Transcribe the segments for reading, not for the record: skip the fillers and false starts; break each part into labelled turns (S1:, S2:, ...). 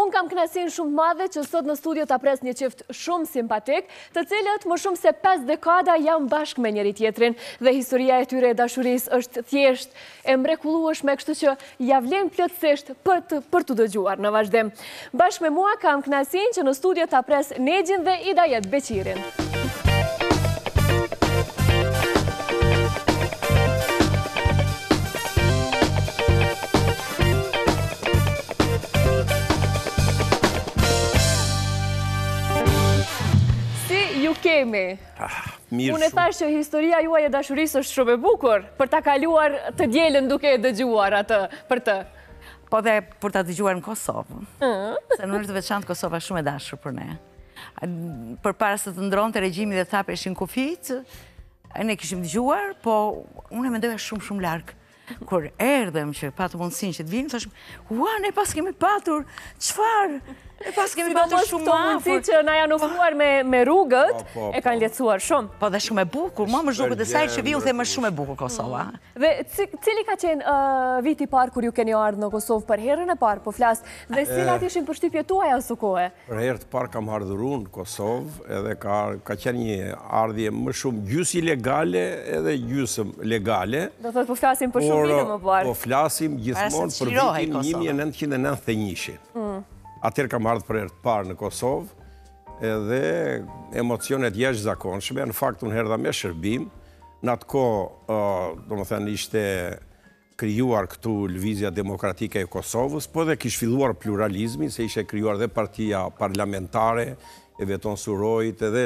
S1: Unë kam kënaqësinë shumë madhe që sot në studio ta pres një çift shumë simpatik, të cilët më shumë se 5 dekada janë bashkë me njëri tjetrin dhe historia e tyre e dashurisë është thjesht e mrekullueshme, kështu që ja vlen plotësisht për të dëgjuar në vazhdim. Bashkë me mua kam kënaqësinë që në studio ta pres Nexhin dhe Idajet Beqirin. Kemi. Unë e thash që historia juaj e dashurisë është shumë e bukur për ta kaluar të dielën duke e dëgjuar atë për të.
S2: Po dhe për ta dëgjuar në Kosovë. Se në mënyrë të veçantë Kosova shumë e dashur për ne. Përpara se të ndronte regjimi dhe thapeshin kufit, ne kishim dëgjuar, po unë e mendoja shumë larg. Kur erdhem që patë mundësinë që të vinë, thashëm, ua, ne pas kemi patur, çfarë? E pas kemi patur shumë afër.
S1: Që na janë ofruar me rrugët, e kanë lehtësuar shumë.
S2: Po dhe shumë e bukur, më zhduket e saj që viu them është shumë e bukur Kosova.
S1: Dhe cili ka qenë viti i parë kur ju keni ardhur në Kosovë për herën e parë, po flas, dhe cilat ishin përshtypjet tuaja së kohe?
S3: Për herë të parë kam ardhur në Kosovë, edhe ka qenë një ardhje më shumë gjysmë ilegale edhe gjysmë legale.
S1: Do thotë po flasim për shumë vite më parë.
S3: Po flasim gjithmonë për vitin 1991. Atëherë kam ardhur për herë të parë në Kosovë edhe emocionet jashtëzakonshme, në fakt unë erdha me shërbim. Në atë kohë, domethënë ishte krijuar këtu Lëvizja Demokratike e Kosovës, po edhe kishte filluar pluralizmi, se ishte krijuar dhe partia parlamentare e Veton Surojit, edhe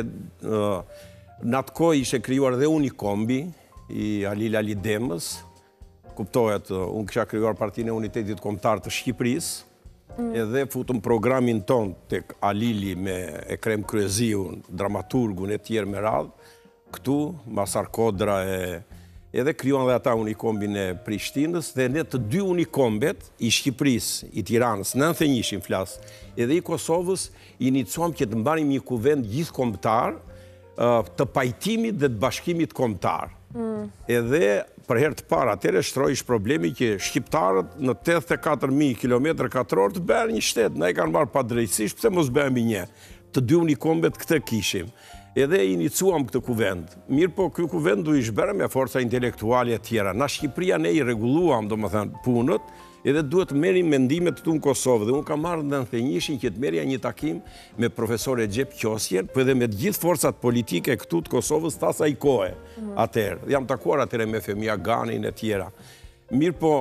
S3: në atë kohë ishte krijuar dhe Unikombi i Alil Ali Demës. Kuptohet, unë kisha krijuar Partinë e Unitetit Kombëtar të Shqipërisë. Edhe futëm programin ton tek Alili me Ekrem Kryeziun, dramaturgun e tjerë me radhë, këtu, Masar Kodra edhe krijuan dhe ata Unikombin e Prishtinës, dhe ne të dy Unikombet, i Shqipërisë, i Tiranës, 91-shin flas, edhe i Kosovës, inicuam që të mbanim një kuvend gjithkombëtar të pajtimit dhe të bashkimit kombëtar. Edhe për herë të parë atëherë shtroi problemi që shqiptarët në 84.000 km2 të bëhen një shtet, na e kanë marrë padrejtësisht, pse mos bëhemi një. Të dy Unikombet këtë kishim. Edhe inicuam këtë kuvend. Mirë po, ky kuvend u ishbërë me forca intelektuale e tjera. Na Shqipëria ne i rregulluam, domethënë, punët, edhe duhet të merrim mendimet këtu në Kosovë. Dhe unë kam marrë në 91-shin që të merrja një takim me profesor Recep Qosjen, po edhe me të gjithë forcat politike këtu të Kosovës të asaj kohe. Atëherë, jam takuar atëherë me Femia Ganin e tjera. Mirë po,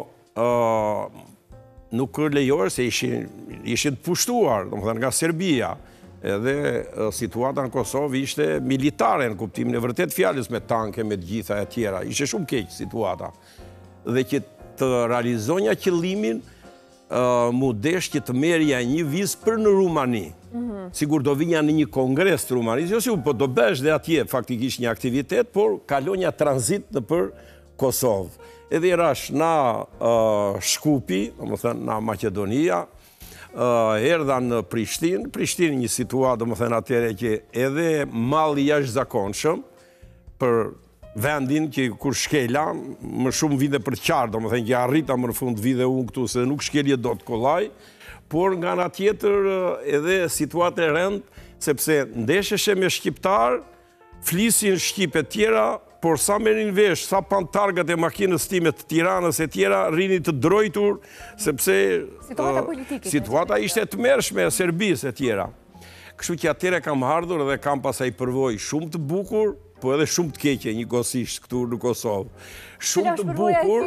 S3: nuk lejohej se ishin të pushtuar, domethënë nga Serbia. Edhe situata në Kosovë ishte militare në kuptimin e vërtet fjalës, me tanke, me të gjitha e tjera. Ishte shumë keq situata. Dhe që të realizonja qëllimin, mu desh që të merja një vizë për në Rumani. Sigur do vinja në një kongres të Rumanisë, jo si po do besh dhe atje faktikisht një aktivitet, por kalonja tranzit në për Kosovë. Edhe i rash na Shkupi, domethënë na Maqedonia, erdha në Prishtinë një situatë, domethënë atëherë që edhe malli jashtëzakonshëm për vendin që kur shkela, më shumë vide për qarë, domethënë që arrita më në fund vide unë këtu, se nuk shkelje do të kollaj, por nga nga tjetër edhe situatë e rëndë, sepse ndesheshe me shqiptar, flisin shqipe tjera, por sa merrin vesh, sa pantargat e makinës time të Tiranës e tjera, rini të drojtur, sepse situata ishte të mërshme e Serbisë e tjera. Kështu që atyre kam ardhur dhe kam pasaj përvoj shumë të bukur, po edhe shumë të keqe njëkohësisht këtu në Kosovë. Shumë të bukur,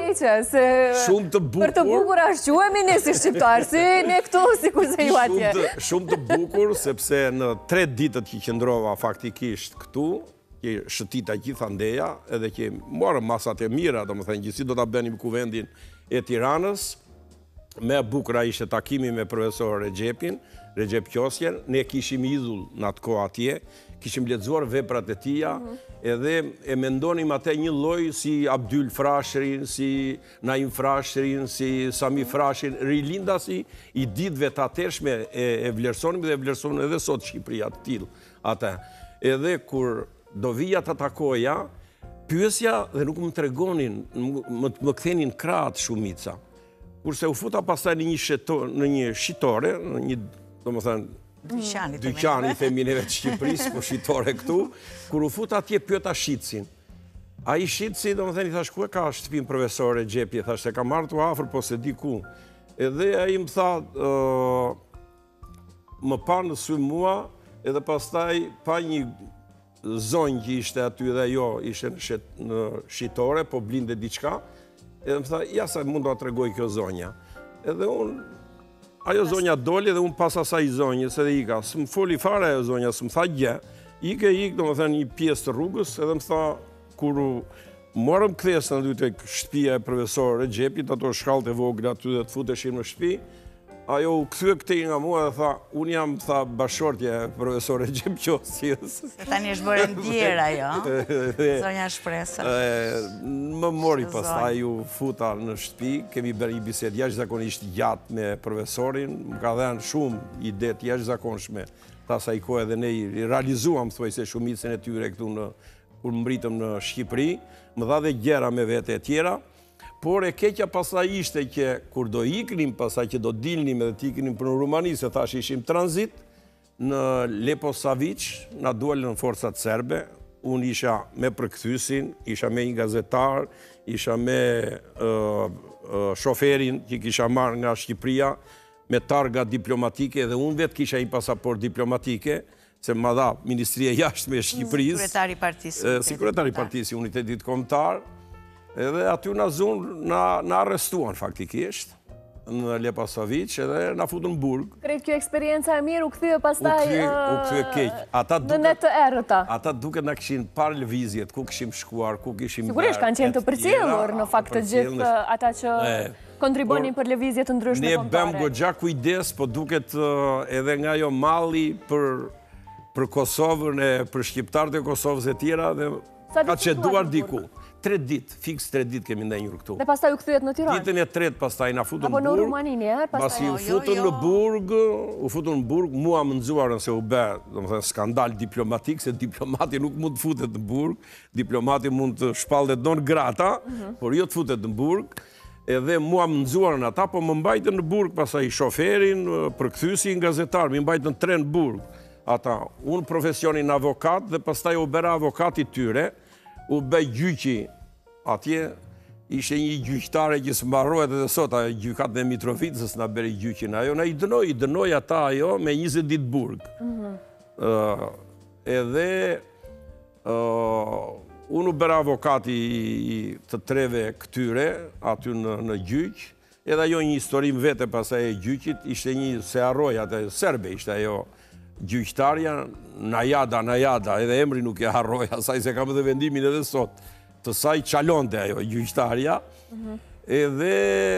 S1: për të bukur ashtë quemi ne si shqiptarë, si ne këtu si kur se ju atje.
S3: Shumë të bukur, sepse në 3 ditët që qëndrova faktikisht këtu, që shëtita gjitha ndeja, edhe që morëm masat e mira, do më thënë, gjithësi do të bënim kuvendin e Tiranës, me bukra ishte takimi me profesor Recep Qosjen, ne kishim idhull në atë kohë atje, kishim lexuar veprat e tija, edhe e mendonim atë një lloj si Abdyl Frashërin, si Naim Frashërin, si Sami Frashërin, rilindasi i ditëve të atërshme e vlerësonim dhe e vlerësonim edhe sot Shqipëria të tillë atë. Edhe kur do vija të takoja, pyesja dhe nuk më tregonin, më kthenin krahët shumica. Kurse u futa pastaj në një shitore, në një do më thënë,
S2: dyqani
S3: i femineve të Shqipërisë, po shqitore këtu, kur u fut atje pyeta Shitësin. A i Shitësi, do më thënë, i thash, ku e ka shtëpinë profesore Gjepi? Thash, se ka marrë të afër, po se di ku. Edhe a i më tha, më pa në sy mua, edhe pastaj pa një zonjë që ishte aty dhe jo, ishte në shqitore, po blinde diçka, edhe më tha, ja sa mund do të tregoj kjo zonja. Edhe unë, ajo zonja doli dhe unë pas asaj zonjës edhe ika. Së më foli fare ajo zonja, së më tha gje, ike, do më thënë një pjesë të rrugës, edhe më tha, kur morëm kthesën aty tek shtëpia e profesorëve Gjepit, ato shkallët e vogla aty dhe të futeshim në shtëpi, ajo u kthye këtej nga mua dhe tha, unë jam, tha, bashortje profesore Gjepqosjes.
S2: Se tani është bërë ndjerë ajo, zonja Shpresa.
S3: Më mori pastaj ju futa në shtëpi, kemi bërë një bisedë jashtëzakonisht gjatë me profesorin, më ka dhënë shumë ide të jashtëzakonshme. Ta sa i kohë edhe ne i realizuam, thuaj se shumicën e tyre këtu kur mbritëm në Shqipëri, më dha dhe gjera me vete e tjera, por e keqja pasaj ishte që kur do iknim, pasaj që do dilnim edhe t'iknim për në Rumani, se thash ishim tranzit, në Leposavic, na dualën në forcat serbe, unë isha me përkthysin, isha me një gazetar, isha me shoferin që kisha marrë nga Shqipëria, me targa diplomatike, dhe unë vetë kisha një pasaport diplomatike, se ma dha Ministria e Jashtme e Shqipërisë.
S2: Sekretari Partisë.
S3: Sekretari Partisë, Unitetit Kombëtar. Edhe aty na arrestuan faktikisht, në Leposavic, edhe na futën në burg.
S1: Krejt kjo eksperienca e mirë u kthye pastaj
S3: u kthye keq.
S1: Në net të errëta.
S3: Ata duket na kishin parë lëvizjet, ku kishim shkuar, ku kishim bërë.
S1: Sigurisht kanë qenë të përcjellur në fakt të gjithë ata që kontribuonin për lëvizje të ndryshme kombëtare.
S3: Ne bëm goxha kujdes, po duket edhe nga ajo malli për Kosovën e për shqiptarët e Kosovës e tjera dhe ka çeduar diku. 3 ditë, fiks 3 ditë kemi ndenjur këtu.
S1: Dhe pastaj u kthyehet në Tiranë.
S3: Ditën e tretë pastaj na futën në burg.
S1: Apo në Rumani një herë, pastaj.
S3: Pasi u futën në burg, mua më nxuarën se u bë, domethënë skandal diplomatik, se diplomati nuk mund të futet në burg, diplomati mund të shpallet non grata, por jo të futet në burg. Edhe mua më nxuarën ata, po më mbajtën në burg, pastaj shoferin, përkthysin gazetar, më mbajtën 3 në burg. Ata, unë profesionin avokat dhe pastaj u bëra avokati tyre. U bëj gjyqi, atje ishte një gjyqtare që së mbarrohet edhe sot, ajo gjykat dhe Mitrovicës nga bëri gjyqin ajo, na i dënoj ata ajo me 20 ditë burg. Edhe unë u bëra avokati të 3 këtyre, aty në gjyq, edhe ajo një historim vete pasaj e gjyqit, ishte një se harroj, atë serbe ishte ajo, gjyqtarja, Najada, edhe emri nuk e harroj, asaj se kam edhe vendimin edhe sot, të saj qalonte ajo, gjyqtarja, edhe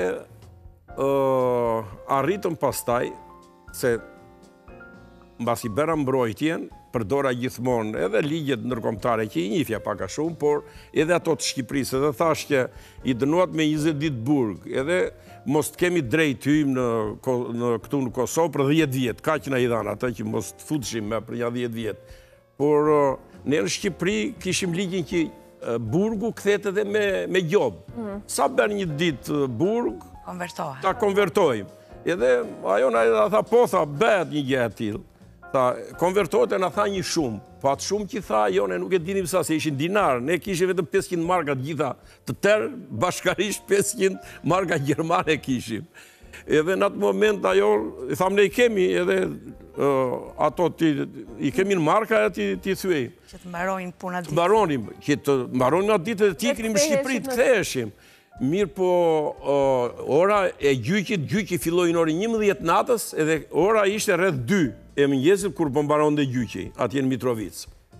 S3: arritëm pastaj, se mbasi bëra mbrojtjen, përdora gjithmonë edhe ligjet ndërkombëtare që i njifja pak a shumë, por edhe ato të Shqipërisë, edhe thash që i dënuat me 20 ditë burg, edhe mos të kemi drejt hyjmë këtu në Kosovë për 10 vjetë, ka që na i dhanë ata që mos të futshim me për 10 vjetë. Por ne në Shqipëri kishim ligjin që burgu kthehet edhe me gjobë. Sa bën një ditë burg, ta konvertojmë. Edhe ajo na tha po, tha bëhet një gjë e tillë. Konvertohet e na tha një shumë, po atë shumë që tha, jo, ne nuk e dinim sa, se ishin dinar, ne kishim vetëm 500 marka gjitha, të tërë, bashkarisht 500 marka gjermane kishim. Edhe në atë moment, ajo, tham, ne i kemi, edhe ato, i kemi në marka, e ti thyej.
S2: Që të mbarojnë puna ditë.
S3: Mbaronim, që të mbaronim atë ditë, dhe ti ikrim në Shqipëri, të ktheheshim. Mirë po, ora e gjyqi filloi në orën 11 natës, edhe ora ishte rreth 2 e mëngjesit kur po mbaronte gjyqi, atje në Mitrovic.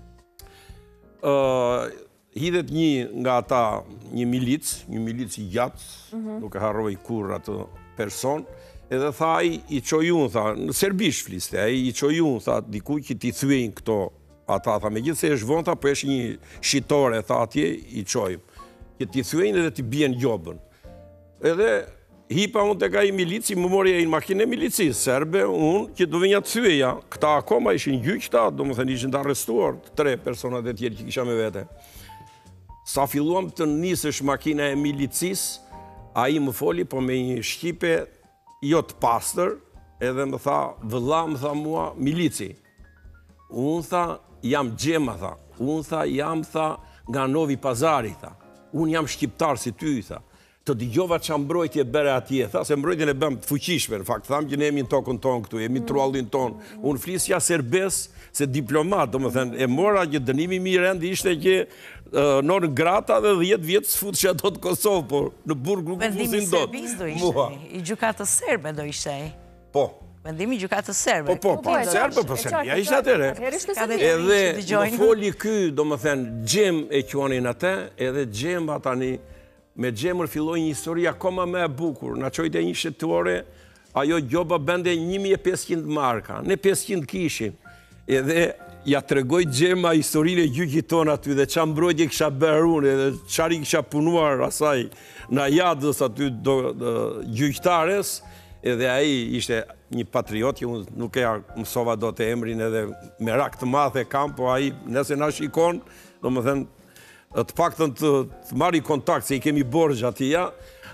S3: Hidhet një nga ata, një milic i gjatë, nuk e harroj kur atë person, edhe tha i qojun, tha, në serbisht fliste, i qojun, tha, dikuj që ti thyejnë këto, ata, tha, me gjithë se është vonë, tha, po është një shqitore, tha, atje, i qojmë. Që ti thyejnë edhe ti bjen gjobën. Edhe hipa unë të ka i milici, më mori e i makinë e milicisë, serbe, unë që do venja të thyeja. Këta akoma ishin gjyqta, do më thënë ishin të arrestuar, 3 personat e tjerë që kisha me vete. Sa filluam të nisësh makina e milicisë, a i më foli, po me një shqipe jo të pastër, edhe më tha, vëlla, më tha mua, milici. Unë tha, jam Gjema, tha. Unë tha, jam, tha, nga Novi Pazari, tha. Unë jam shqiptar si ty, tha. Të dëgjova që mbrojtje bere atje, tha, se mbrojtjen e bëm të fuqishme, në fakt, thamë që ne jemi në tokën tonë këtu, jemi në truallin tonë. Unë flisja serbes, se diplomat, do më thënë, e mora që dënimi mirë endi ishte që në Grata dhe 10 vjetë s'fut që ato të Kosovë, por në burg nuk fusin do.
S2: Vendimi serbis do ishte, i gjukatës serbe do ishte.
S3: Po.
S2: Vendimi gjukatës serbe.
S3: Po, serbe, po Serbia ishte atere. Edhe më foli ky, do më thënë, Gjem e quanin atë, edhe Gjema tani, me Gjemër filloj një histori akoma me e bukur. Në qojtë e një shtetore, ajo gjoba bende 1500 marka. Ne 500 kishim. Edhe ja tregoj Gjema historinë e gjyqit tonë aty, dhe qa mbrojtje kisha bërë unë, edhe qari kisha punuar asaj në jadës aty gjyqtares, edhe aji ishte një patriot, që unë nuk e mësova do të emrin edhe me rak të madhe kam, po aji nëse na shikon, do më thënë, të paktën të marri kontakt, se i kemi borgj atia,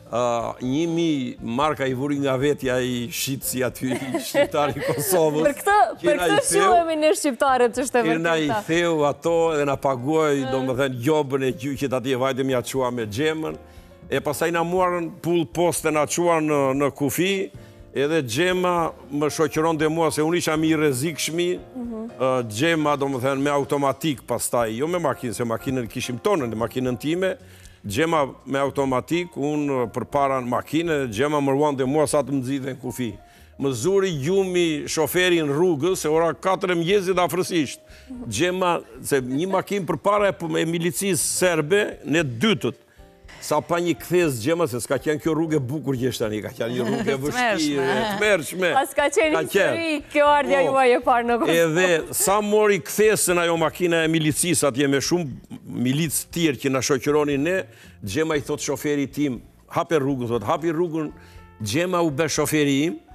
S3: 1000 marka i vuri nga vetja i shqitësi aty, shqiptari Kosovës.
S1: Për këtë shuhemi në shqiptarët që shte vërteta.
S3: Kërna i theu ato edhe na paguaj, do më thënë, gjobën e gjyqit ati e vajtëm ja qua me Gjemën, e pasaj na muarën pull poste na qua në kufi, edhe Gjema më shoqëron dhe mua, se unë isha mi rezikshmi, Gjema, do më thënë, me automatik pastaj, jo me makinë, se makinën kishim tonën, makinën time, Gjema me automatik, unë për para në makinë, Gjema më ruan dhe mua sa të më zidhe në kufi. Më zuri gjumi shoferin rrugës, se ora 4 mjezit afrësisht. Gjema, se një makinë për para e milicisë serbe, ne dytët. Sa pa një këthes Gjema, se s'ka qenë kjo rrugë e bukur gjeshtë tani, ka qenë një rrugë e vështirë, të mërshme.
S1: Pas ka qenë histori, kjo ardhja juaj e parë në Kosovë.
S3: Edhe sa mori këthesën ajo makina e milicisë, atje me shumë milicë tjerë që në shoqëronin ne, Gjema i thot shoferi tim, hape rrugën, thot, hapi rrugën, Gjema u be shoferi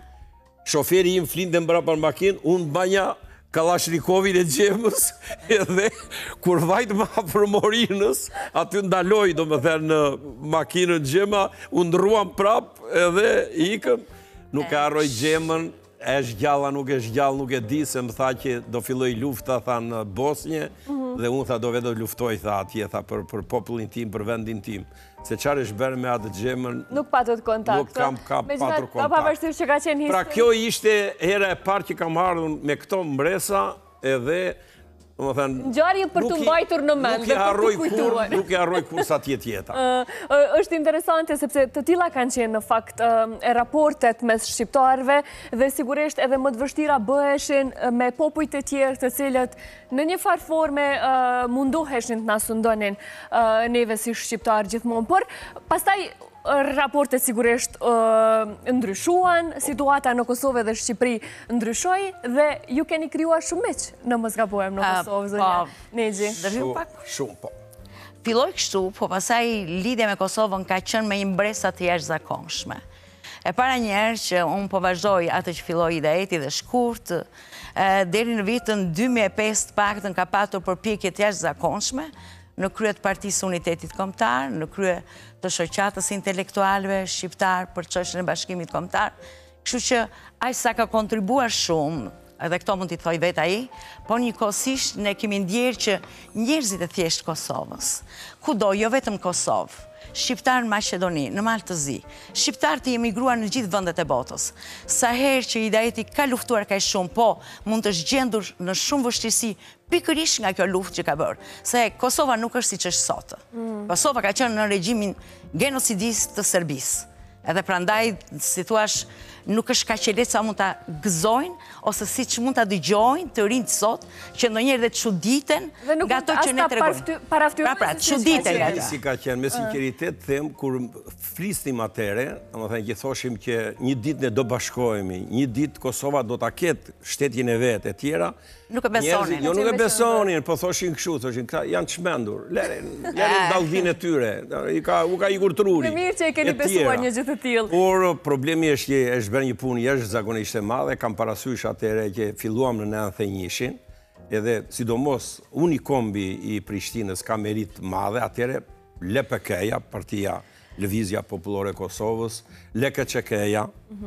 S3: im flinte mbra për makinë, unë banja Kalashnikovin e Gjemës, edhe kur vajtë ma për Morinës, aty ndaloj, do më thënë, në makinën Gjema, unë ndruam prap edhe ikëm, nuk e arroj Gjemën, e shgjalla, nuk e shgjall, nuk e di, se më tha që do filloj lufta, tha, në Bosnje, dhe unë tha do vedo luftoj, tha, atje, tha, për popullin tim, për vendin tim. Se qarë është bërë me atë Gjemën...
S1: Nuk patët kontakt.
S3: Nuk kam patur kontakt.
S1: Pavarësisht që ka qenë histori.
S3: Pra kjo ishte hera e parë që kam ardhur me këto mbresa, edhe...
S1: Ngjarje për të mbajtur në mend dhe për të kujtuar.
S3: Nuk e harroj kur sa tjeta.
S1: Është interesante sepse të tilla kanë qenë në fakt e raportet mes shqiptarëve dhe sigurisht edhe më të vështira bëheshin me popujt e tjerë të cilët në një farë forme mundoheshin të na sundonin neve si shqiptar gjithmonë. Por pastaj raportet sigurisht ndryshuan, situata në Kosovë dhe Shqipëri ndryshoi dhe ju keni krijuar shumë miq në mos gabohem në Kosovë, zonja Nexhi.
S3: Shumë, po.
S2: Filloi kështu, po pastaj lidhja me Kosovën ka qenë me një mbresë të jashtëzakonshme. E para njerë që unë po vazhdoj atë që filloi idejti dhe shkurt, deri në vitën 2005 paktën ka patur përpjekje të jashtëzakonshme në krye të Partisë Unitetit Kombëtar, në krye të shoqatës intelektualëve shqiptar për çështjen e bashkimit kombëtar. Kështu që aq sa ka kontribuar shumë, edhe këto mund t'i thoj vet ai, por njëkohësisht ne kemi ndjerë që njerëzit e thjeshtë Kosovës, kudo, jo vetëm Kosovë, shqiptar në Maqedoni, në Maltëzi, shqiptar të emigruar në gjithë vendet e botës. Sa herë që Hidajeti ka luftuar kaq shumë, po mund të zgjendur në shumë vështirësi pikërisht nga kjo luftë që ka bërë. Se Kosova nuk është siç është sot. Kosova ka qenë në regjimin genocidist të Serbisë. Edhe prandaj, si thuash, nuk është kaq e lehtë sa mund ta gëzojnë, ose siç mund ta dëgjojnë të rinjt sot, që ndonjëherë dhe çuditen nga ato që ne tregojmë. Pra, çuditen nga
S3: ato. Si ka qenë, me sinqeritet them, kur flisnim atëre, domethënë që thoshim që një ditë ne do bashkohemi, një ditë Kosova do ta ketë shtetin e vet e tjera.
S2: Nuk e besonin.
S3: Jo, nuk e besonin, po thoshin kështu, thoshin, këta janë çmendur. Lërin dallvinë e tyre. U ka ikur truri.
S1: Mirë që e keni besuar një gjë të tillë.
S3: Por problemi është që është bërë një punë jashtëzakonisht e madhe, kam parasysh atëherë që filluam në 91-shin, edhe sidomos Unikombi i Prishtinës ka merit madhe, atëherë LPK-ja, Partia Lëvizja Popullore e Kosovës, LKÇK-ja,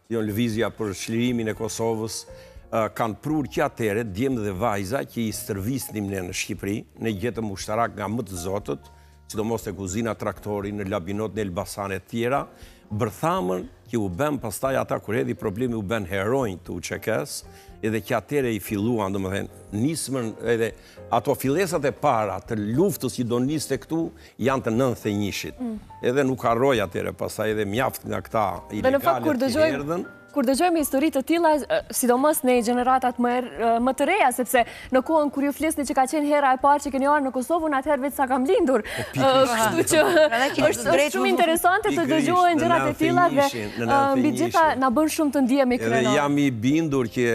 S3: jo lëvizja për çlirimin e Kosovës, kanë prur që atere, djemë dhe vajza, që i stërvisnim ne në Shqipëri, ne gjetëm ushtarak nga më të zotët, sidomos të kuzina traktori, në Labinot, në Elbasan e tjera, bërthamën që u ben pastaj ata kur hedhi problemi u ben herojnë të UÇK-s, edhe që atere i filluan, domethënë nismën edhe ato fillesat e para të luftës që do niste këtu janë të 91-shit. Edhe nuk harroj atere, pastaj edhe mjaft nga këta ilegalet që erdhen.
S1: Kur dëgjojmë histori të tilla, sidomos në gjeneratat më të reja, sepse në kohën kur ju flisni që ka qenë hera e parë që keni ardhur në Kosovë, atëherë vetë sa kam lindur. Kështu që është shumë interesante të dëgjohen gjërat e tilla dhe mbi gjitha na bën shumë të ndihemi krenor.
S3: Edhe jam i bindur që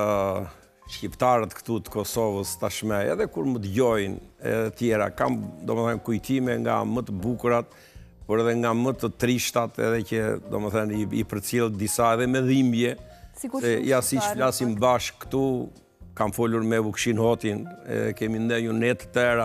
S3: shqiptarët këtu të Kosovës tashmë, edhe kur më dëgjojnë e tjera, kam domethënë kujtime nga më të bukurat, por edhe nga më të trishtat, edhe që, domethënë, i përcjell disa edhe me dhimbje, se ja si që flasim bashkë këtu, kam folur me Vukshin Hotin, kemi ndenjur ne të tëra,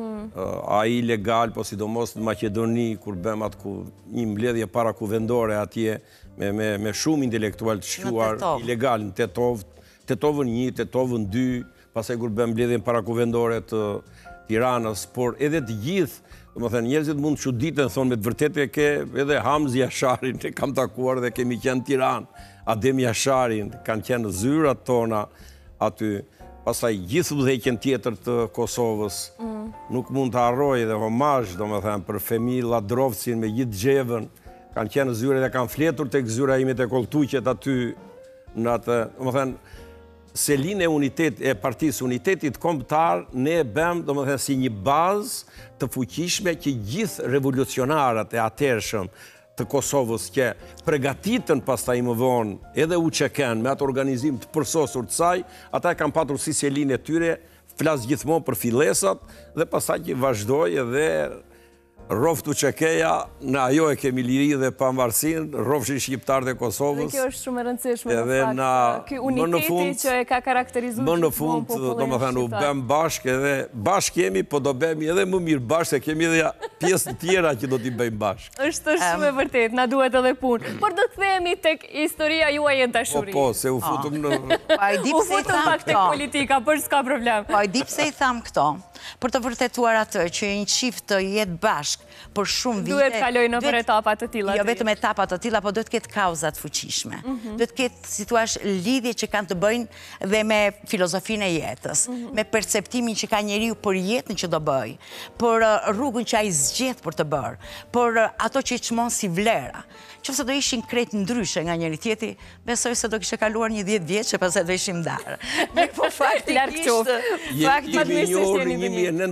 S3: a i legal, po sidomos në Maqedoni, kur bëm atë një mbledhje para kuvendore atje, me shumë intelektual të shquar, ilegal në Tetovën 1, Tetovën 2, pastaj kur bëm mbledhjen para kuvendore të Tiranës, por edhe të gjithë, domethënë njerëzit mund të çuditen, thonë me të vërtetë ke edhe Hamzi Jasharin, e kam takuar dhe kemi qenë në Tiranë, Adem Jasharin, kanë qenë zyrat tona aty. Pastaj gjithë udhëheqjen tjetër të Kosovës, nuk mund të harroj edhe homazh, domethënë për Femi Ladrovcin me gjithë xhevën, kanë qenë zyre dhe kanë fletur tek zyra ime te Koltuqet aty në atë, domethënë selin e partisë Unitetit Kombëtar, ne e bëm, domethënë, si një bazë të fuqishme që gjithë revolucionarët e atërshëm të Kosovës që përgatitën pastaj më vonë edhe UÇK-n me atë organizim të përsosur të saj, ata e kanë patur si selin e tyre, flas gjithmonë për fillesat dhe pastaj që vazhdoi edhe rroft UÇK-ja, në ajo e kemi liri dhe pavarësinë, rrofshin shqiptarët e Kosovës.
S1: Dhe kjo është shumë e rëndësishme në fakt, ky uniteti që e ka karakterizuar.
S3: Më në fund, domethënë, u bëm bashkë edhe bashkë jemi, po do bëhemi edhe më mirë bashkë, se kemi edhe pjesë tjera që do t'i bëjmë bashkë.
S1: Është shumë e vërtet, na duhet edhe punë. Por do të themi tek historia juaj e dashurisë.
S3: Po, se u futëm në...
S1: U futëm pak tek politika, por s'ka problem.
S2: Po, di pse i tham këto, për të vërtetuar atë që një çift të jetë bashkë për shumë vite.
S1: Duhet kaloj në për etapa të tilla.
S2: Jo vetëm etapa të tilla, po duhet ketë kauza të fuqishme. Duhet ketë, si thua, lidhje që kanë të bëjnë dhe me filozofinë e jetës, me perceptimin që ka njeriu për jetën që do bëj, për rrugën që ai zgjedh për të bërë, për ato që i çmon si vlera. Qofse do ishin krejt ndryshe nga njëri tjetri, besoj se do kishte kaluar një 10 vjeç e pastaj do ishim ndarë. Po faktikisht,
S3: jemi njohur në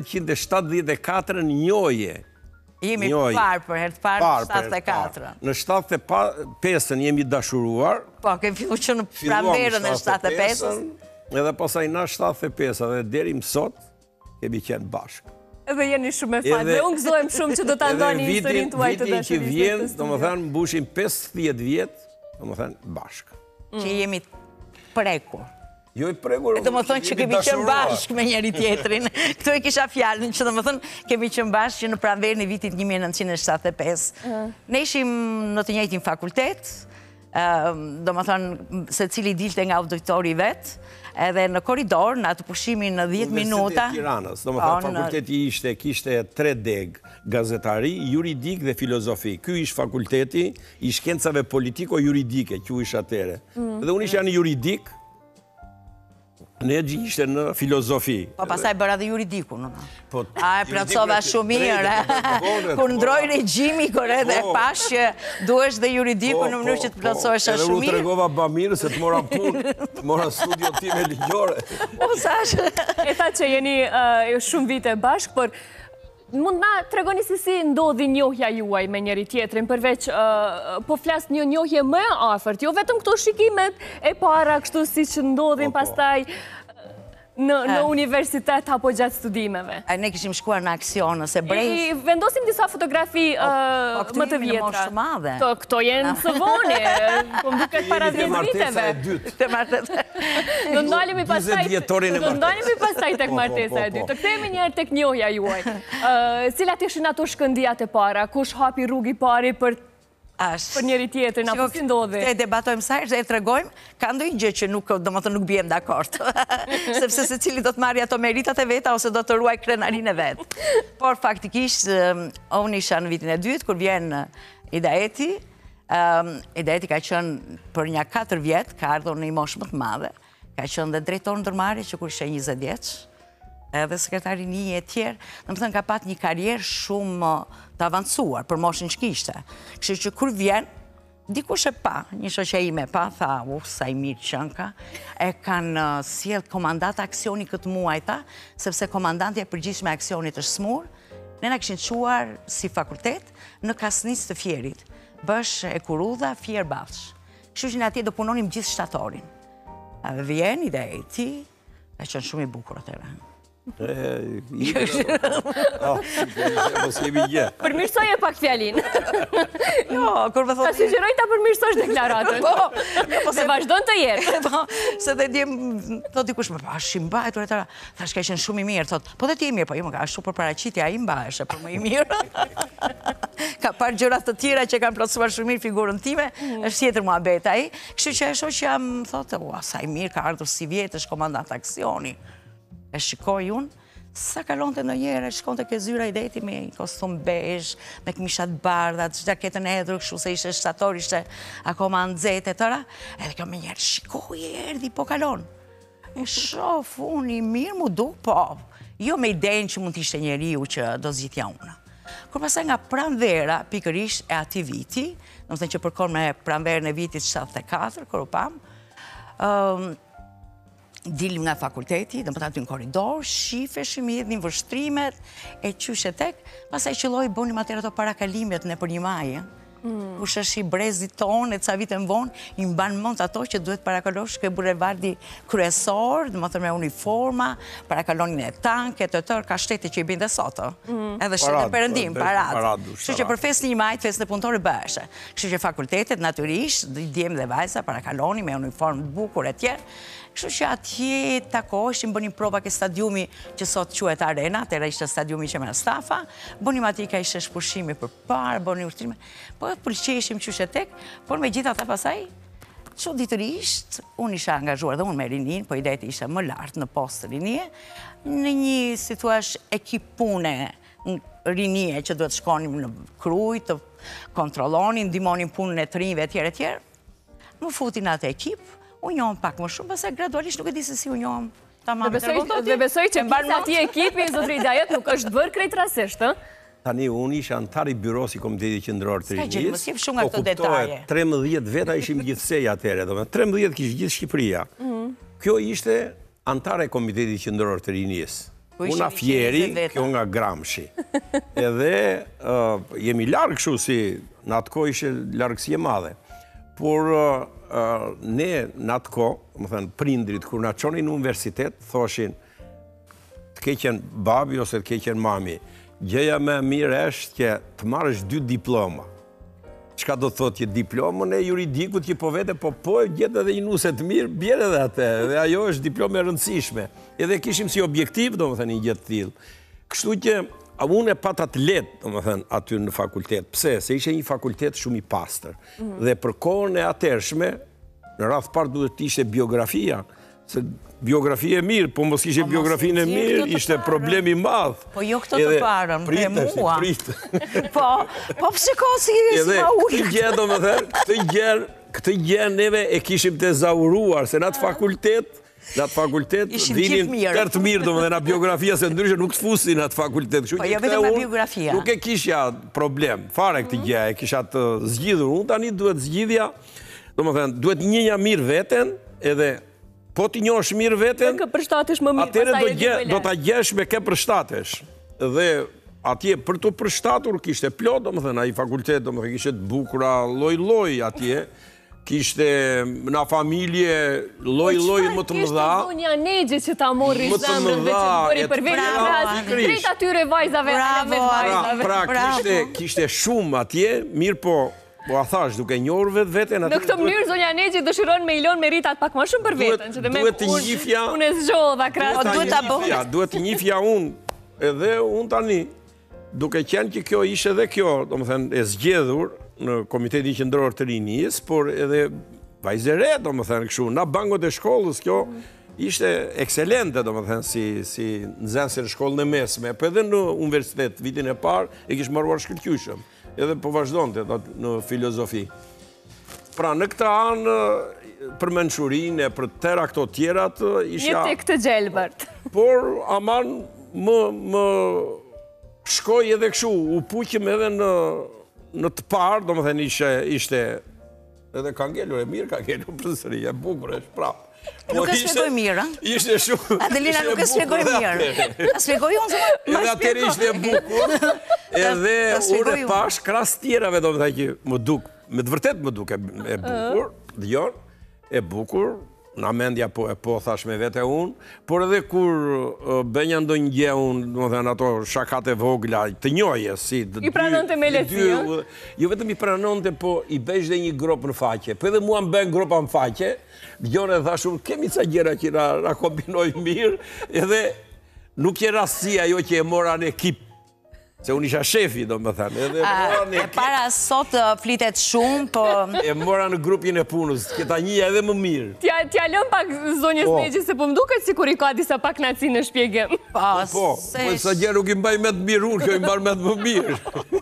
S3: 1974 njohje.
S2: Jemi parë për herë të parë në 74.
S3: Në 75-ën jemi dashuruar.
S2: Po, kemi filluar që në pranverën e 75-ës.
S3: Edhe pasaj na 75 dhe deri më sot kemi qenë bashkë.
S1: Edhe jeni shumë e fat, dhe unë gëzohem shumë që do ta ndoni historinë tuaj të dashurisë.
S3: Vitin që vjen, domethënë mbushim 50 vjet, domethënë bashkë.
S2: Që jemi prekur.
S3: Jo i prekur.
S2: Do më thonë që kemi qenë bashkë me njëri tjetrin. Këtu e kisha fjalën që do më thonë kemi qenë bashkë që në pranverën e vitit 1975. Ne ishim në të njëjtin fakultet, do më thonë se cili dilte nga auditori vetë, edhe në koridor, në atë pushimin në 10 minuta.
S3: Universiteti Tiranës, do më thonë fakulteti kishte 3 degë, gazetari, juridik dhe filozofi. Ky ish fakulteti i shkencave politiko-juridike, që u ish atere. Dhe unë isha në juridik, ne ishte në filozofi.
S2: Po pasaj bëra dhe juridiku, në. A e plotësova shumë mirë, kur ndroj regjimi, kur edhe pash që duesh dhe juridiku në mënyrë që të plotësohesh shumë mirë.
S3: Edhe u tregova bamirë se të mora punë, të mora studio time ligjore.
S2: Po sash.
S1: E tha që jeni shumë vite bashkë, por mund na tregoni si ndodhi njohja juaj me njëri tjetrin, përveç po flas një njohje më e afërt, jo vetëm këto shikimet e para kështu siç ndodhin pastaj në universitet apo gjatë studimeve.
S2: Ne kishim shkuar në aksion, se brej...
S1: I vendosim disa fotografi më të vjetra. Këto jenë së voni, po më duket para 10 viteve. Do ndalemi pastaj tek martesa e dytë. Të kthehemi një herë tek njohja juaj. Cilat ishin ato shkëndijat e para? Kush hapi rrugi pari për për njëri tjetrin, apo si ndodhi?
S2: Te debatojmë sa herë, e tregojmë, ka ndonjë gjë që nuk, domethënë nuk biem dakord. Sepse secili do të marrë ato meritat e veta ose do të ruaj krenarinë e vet. Por faktikisht unë isha në vitin e dytë kur vjen Idaeti. Idaeti ka qenë për një 4 vjet, ka ardhur në një moshë më të madhe. Ka qenë dhe drejtor ndërmarrje që kur ishte 20 vjeç. Edhe sekretarini e tjerë, domethënë ka pat një karrierë shumë të avancuar për moshën që kishte. Kështu që kur vjen, dikush e pa, një shoqja ime pa, tha, sa i mirë qënka, e kanë sjell komandat aksioni këtë muajta, sepse komandanti e përgjithshme e aksionit është smur, ne na kishin çuar si fakultet në kasnis të Fierit. Bësh e Kurudha, Fier Ballsh. Kështu që ne atje do punonim gjithë shtatorin. Vjen Idaeti, ka qenë shumë i bukur atëherë.
S1: Përmirësoj e pak fjalin.
S2: Jo, kur më thotë...
S1: Ta sugjeroj ta përmirësosh deklaratën. Se vazhdon të jetë.
S2: Se dhe djem, thot dikush më pa, shi mbajtur e tëra. Thash ka qenë shumë i mirë, thot, po dhe ti i mirë, po jo më ka ashtu për paraqitja i mbajsh, për më i mirë. Ka par gjërat të tjera që kanë plotësuar shumë mirë figurën time, është tjetër muhabet ai. Kështu që e shoh që jam, thotë, sa i mirë ka ardhur si vjetësh komandant aksioni. E shikoj unë, sa kalonte ndonjëherë, shkonte ke zyra Idaeti me kostum bezh, me këmishat bardha, xhaketën e hedhur kështu se ishte shtator, ishte akoma nxehtë e tëra. Edhe kjo më njëherë shikoj erdhi po kalon. E shoh unë i mirë mu duk, po. Jo me idenë që mund të ishte njeriu që do zgjidhja unë. Kur pasaj nga pranvera, pikërisht e atij viti, domethënë që përkon me pranverën e vitit 74, kur u pam, dilim nga fakulteti, dhe më të aty në koridor, shifeshim, i edhin vështrimet, e qyshe tek, pasaj qëlloj bënim atër ato parakalimet në për një majë, kush është i brezit tonë, e ca vitën vonë, i mban mend ato që duhet parakalosh ke bulevardi kryesor, dhe më thërë me uniforma, parakalonin e tanke, të tërë, ka shtete që i binde soto. Edhe shtetë përëndim, paradë. Kështu që për fest një majtë, fest në punëtore bëshë. Kështu që fakultetet, naturisht, djem dhe vajza, parakaloni me uniformë të bukur e tjerë. Kështu që atje takoheshim, bënim prova ke stadiumi që sot quhet Arena, atëra ishte stadiumi që me Stafa, bënim atje ka ishte shpushimi për parë, bënim ushtrime, po pëlqejshim qyshe tek, por me gjitha ta pasaj, çuditërisht, unë isha angazhuar dhe unë me rinin, po Idaeti isha më lartë në postë rinie, në një si thuash ekip pune rinie që duhet shkonim në Kruj, të kontrollonin, ndihmonin punën e të rinjve etj. Më futin atë ekip. Unë njohëm pak më shumë, pasaj gradualisht nuk e di se si unë njohëm.
S1: Dhe besoj që pisa ati ekipi, zotri Idajet, nuk është bërë krejt rasisht,
S3: Tani, unë isha antar i byrosi Komiteti Qendror të
S2: Rinjisë. Ska gjithë, më sjef shumë nga këto
S3: Po
S2: detaje.
S3: 13 veta ishim gjithsej atëre, 13 kishë gjithë Shqipëria. Kjo ishte antar e Komiteti Qendror të Rinjisë. Una Fieri, kjo nga Gramshi. Edhe jemi largë kështu si, në atë ko ishe largësie madhe. Por ne në atë ko, më thënë, prindrit, kur në qonin në universitet, thoshin, të keqen babi ose të keqen mami, gjëja me mirë është që të marrësh 2 diploma. Çka do të thotë që diplomën e juridikut që po vete, po gjetë edhe një nuse të mirë, bjerë edhe atë, dhe ajo është diplomë e rëndësishme. Edhe kishim si objektiv, do më thënë, një gjë të tillë. Kështu që unë e pata të letë, do më thënë, aty në fakultet. Pse? Se ishe një fakultet shumë i pastër. Dhe për kohën e atërshme, në radhë parë duhet të ishte biografia, se biografia e mirë, po mos ishe biografinë e mirë, ishte problemi madhë.
S2: Po jo këto të parën, për mua. Po pëse ko si ma ujë.
S3: Këtë gjë, do më thënë, këtë gjë neve e kishim të zauruar, se në atë fakultet, vinin tërë të mirë, do më dhe nga biografia, se ndryshe nuk të fusin në atë fakultet.
S2: Po jo vetëm nga biografia.
S3: Nuk e kishja problem, fare këtë gjë, e kisha të zgjidhur. Unë tani duhet zgjidhja, do më thënë, duhet njënja mirë veten, edhe po t'i njohësh mirë veten, atëre do t'a gjesh me ke përshtatesh. Dhe atje për të përshtatur kishte plot, do më thënë, a i fakultet, do më thënë, kishte bukura loj atje, kishte në familje loj më të mëdha.
S1: Kishte zonja Negji që ta morri zemrën dhe që të bëri për vetë në rast, drejt atyre vajzave.
S3: Pra, kishte shumë atje, mirë po a thash, duke njohur vete...
S1: Në këtë mënyrë, zonja Negji dëshiron me ilon meritat pak më shumë për vetën, që dhe me unë e zgjodha krasë.
S3: Duhet të njifja unë, edhe unë tani, duke qenë që kjo ishe dhe kjo, do më thënë, e zgjedhur, në Komiteti Qendror të Rinisë, por edhe vajzë re, domethënë kështu, na bangot e shkollës kjo ishte ekselente, domethënë si nxënëse në shkollën e mesme, po edhe në universitet vitin e parë e kishte marruar shkëlqyeshëm, edhe po vazhdonte në filozofi. Pra në këtë anë për mençurinë e për tëra këto tjerat isha
S1: një tek të gjelbërt.
S3: Por aman më shkoj edhe kështu, u puqim edhe në të parë, domethënë ishte edhe ka ngelur e mirë, ka ngelur përsëri, e bukur është prapë.
S2: Nuk e shpjegoj mirë,
S3: Ishte shumë...
S2: Adelina nuk e shpjegoj mirë. A shpjegoj unë se më shpjegoj.
S3: Edhe atëri ishte e bukur, edhe unë e pash kras tjerave, domethënë që më duk, me të vërtet më duk e bukur, Dion, e bukur, në mendja po thash me vete unë, por edhe kur bënja ndonjë gjë unë, domethënë ato shakat e vogla të njohje, si
S1: I pranonte me lehtësi,
S3: jo vetëm I pranonte, po I bëj dhe një grop në faqe. Po edhe mua më bën gropa në faqe, Dion e thash unë, kemi ca gjëra që na kombinoj mirë, edhe nuk je rastësia ajo që e mora në ekip. Se unë isha shefi, do më thënë.
S2: E para sot flitet shumë, po...
S3: E mora në grupin e punës, këta një edhe më mirë.
S1: Tja lëm pak zonjës Megji, se po më duket si kur I ka disa pak naci në shpjegim.
S3: Po, sa gjë nuk I mbaj me të mirë unë, kjo I mbar me të më mirë.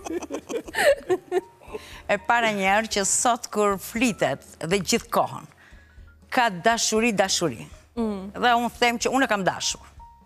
S2: E para njerë që sot kur flitet dhe gjithë kohën, ka dashuri. Dhe unë them që unë e kam dashur.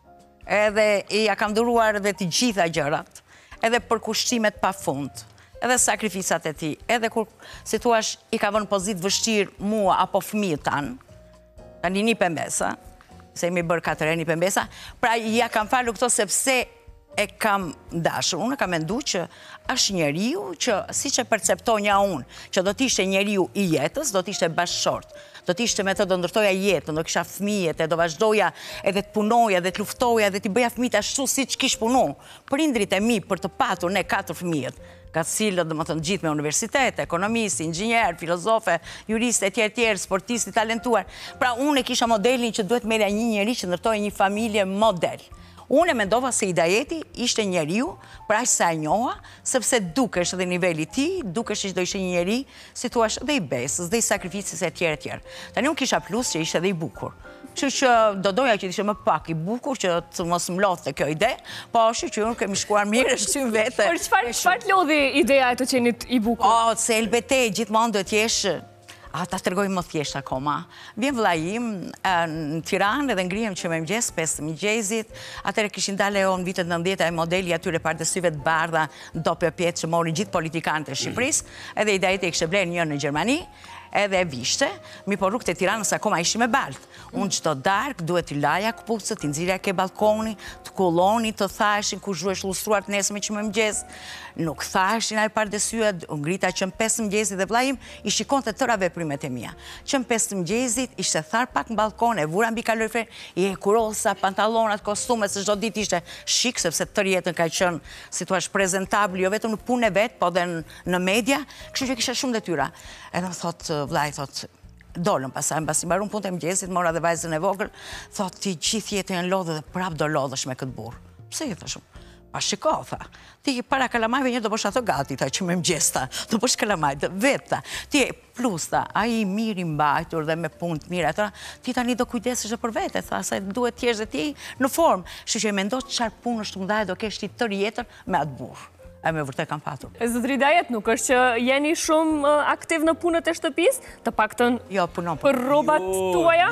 S2: Edhe ja kam duruar dhe të gjitha gjërat, edhe për kushtimet pa fund, edhe sakrifisat e ti, edhe kur, si thuash, I ka vënë pozitë vështirë mua apo fëmijët tanë, tani një pembesa, se imi bërë 4 një pembesa, pra ja kam falu këto sepse e kam dashur. Unë kam mendu që është njeriu që, si që perceptonja unë, që do t'ishte njeriu I jetës, do t'ishte bashkëshort, do t'ishte me të do ndërtoja jetën, do kisha fëmijet, do vazhdoja edhe të punoja, edhe të luftoja, edhe t'i bëja fëmijët ashtu si që kish punu. Prindrit e mi për të patur ne 4 fëmijët, ka cilët dhe më thënë gjithë me universitet, ekonomist, inxhinier, filozofe, juriste, tjerë, sportisti, talentuar. Pra unë e kisha modelin që duhet merja një njeri që ndërtoja një familje model. Unë e mendova se Hidajeti ishte njeriu, pra aq sa e njoha, sepse dukesh edhe niveli ti, dukesh do ishte një njeri, si thuash, dhe I besës, dhe I sakrificës e tjerë. Tani unë kisha plus që ishte dhe I bukur. Që do doja që ishte më pak I bukur, që të mos më lodhte kjo ide, po është që unë kemi shkuar mirë, është që vete.
S1: Por çfarë lodhi ideja e të qenit I bukur?
S2: O, se LBT gjithmonë do t'jesh... ta të tërgoj më thjesht akoma. Vjen vëlla im në Tiranë edhe ngrihem që me mëgjes, 5 mëgjesit, atëre kishin dalë në vitet 90 e modeli atyre partesyve të bardha, dope pjetë që mori gjithë politikanët e Shqipërisë, edhe Hidajeti e kishte blerë një në Gjermani, edhe e vishte, mi po rrugët e Tiranës akoma ishim e baltë. Unë qdo darkë duhet t'i laja këpucët, t'i nxirja ke balkoni, të kuloni, të thashin, ku zhuesh lustruar të nesme që më mëgjes. Nuk thashin a I pardesyet, unë ngrita që në 5 mëgjesit dhe vlajim, I shikon të tëra veprimet e mia. Që në 5 mëgjesit, ishte thar pak në balkon, e vura mbi kalorifer, I e kurosa, pantalonat, kostumet, se çdo ditë ishte shik, sepse tërë jetën ka qenë, si thua, prezentabël, jo vetëm në punë e vet, po edhe në media, kështu që kisha shumë detyra. Edhe më thot vllai, thot, dolën pasaj, mbasi mbaruan punën e mëngjesit, mora dhe vajzën e vogël, thot, ti gjithë jetën janë lodhë dhe prap do lodhësh me këtë burr. Pse I thashëm? Pa shiko, tha. Ti para kalamajve një do bësh ato gati, tha, që me mëngjes, tha. Do bësh kalamaj, vetë, tha. Ti plus, tha, ai mirë I mbajtur dhe me punë të mira, tha, ti tani do kujdesesh për vete, tha, se duhet t'jesh dhe ti në formë. Kështu që e mendo çfarë punësh të mëdha do kesh ti tërë jetën me atë burr. E me vërtet kam patur.
S1: Zotëri Hidajet, nuk është që jeni shumë aktiv në punët e shtëpisë, të paktën për rrobat tuaja?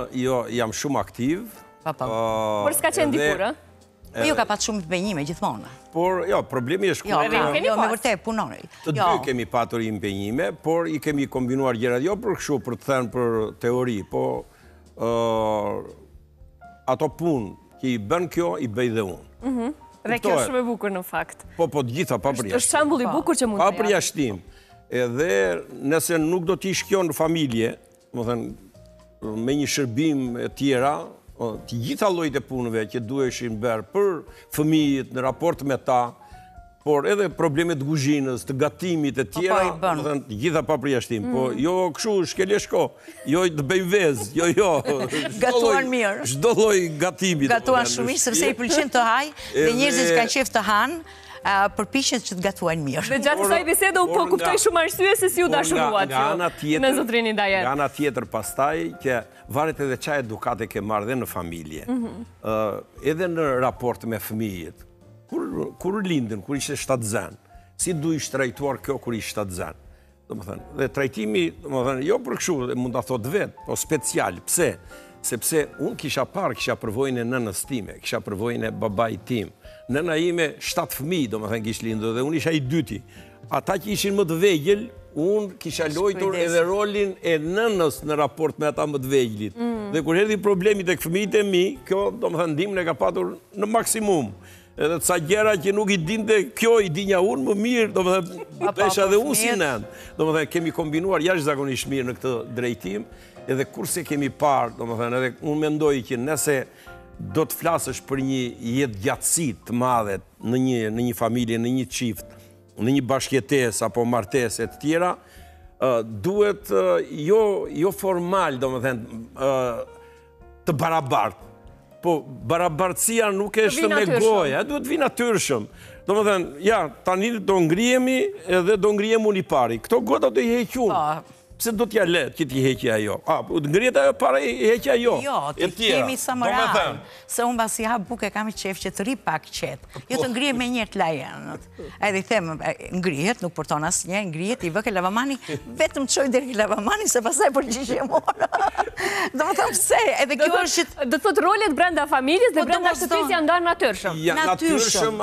S3: Jam shumë aktiv.
S1: Por s'ka qenë dikur, ë?
S2: Jo ka pat shumë të impenjime gjithmonë.
S3: Por, jo, problemi është
S2: Jo, me vërtet punoni.
S3: Të dy kemi patur impenjime, por I kemi kombinuar gjërat, jo për kështu, për të thënë për teori, po ato punë që I bën kjo, I bëj dhe unë.
S1: Dhe kjo është shumë e bukur në fakt.
S3: Po, të gjitha pa përjashtim.
S1: Është shembull I bukur që mund të
S3: pa përjashtim. Edhe nëse nuk do t'ish kjo në familje, më thënë, me një shërbim e tjera, të gjitha llojet e punëve që duheshin bërë për fëmijët në raport me ta, por edhe problemet të kuzhinës, të gatimit e tjera, më thënë, të gjitha pa përjashtim. Po, jo kështu, shkelje shko, jo të bëj vezë, jo.
S2: Gatuan mirë.
S3: Çdo lloj gatimi.
S2: Gatuan shumish, sepse I pëlqen të haj, dhe njerëzit që kanë qejf të hanë, përpiqen që të gatuajnë mirë.
S1: Dhe gjatë kësaj bisede u po kuptoj shumë arsye se si u dashuruat me zotrin Hidayet.
S3: Nga ana tjetër pastaj që varet edhe çfarë edukate ke marrë dhe në familje. Edhe në raport me fëmijët. Kur lindën, kur ishte shtatzan, si du ishte trajtuar kjo kur ishte shtatzan. Dhe trajtimi, jo për kështu, mund ta thot vetë, po special. Pse? Sepse unë kisha përvojën e nënës time, kisha përvojën e babait tim. Nëna ime 7 fëmijë, kishte lindur dhe unë isha i dyti. Ata që ishin më të vegjël, unë kisha lojtur edhe rolin e nënës në raport me ata më të vegjëlit. Dhe kur erdhi problemi tek fëmijët e mi, kjo ndihmën e ka patur në maksimum. Edhe të sa gjera që nuk i dinte kjo, i dinja unë më mirë, pesha dhe unë si nënë. Kemi kombinuar jashtëzakonisht mirë në këtë drejtim, edhe kurse kemi parë, edhe unë mendoj që nëse do të flasësh për një jetë gjatësi të madhe në një familje, në një çift, në një bashkëjetesë apo martese të tjera, duhet jo formal, të barabartë. Po, barabartësia nuk është me goja, duhet vi natyrshëm. Ja, tani do ngrihemi edhe do ngrihem unë i pari. Këto gota do i heq unë. Pse do t'ja letë që t'i heqja ajo? Ngrihet ajo para i heqja ajo.
S2: Jo, t'i kemi sa më radhë. Se unë basi ha buke kam i qef që të ri pak qetë. Jo të ngrihet me njërë t'lajenët. Edhe i themë, ngrihet, nuk përton asë një, ngrihet, i vëke lavamani, vetëm qoj dhe i lavamani, se pasaj përgjishje morë. Do më thëmë pse, edhe kjo është që...
S1: Do thot rolet brenda familjes dhe brenda shtëpisë janë ndarë natyrshëm.
S3: Natyrshëm,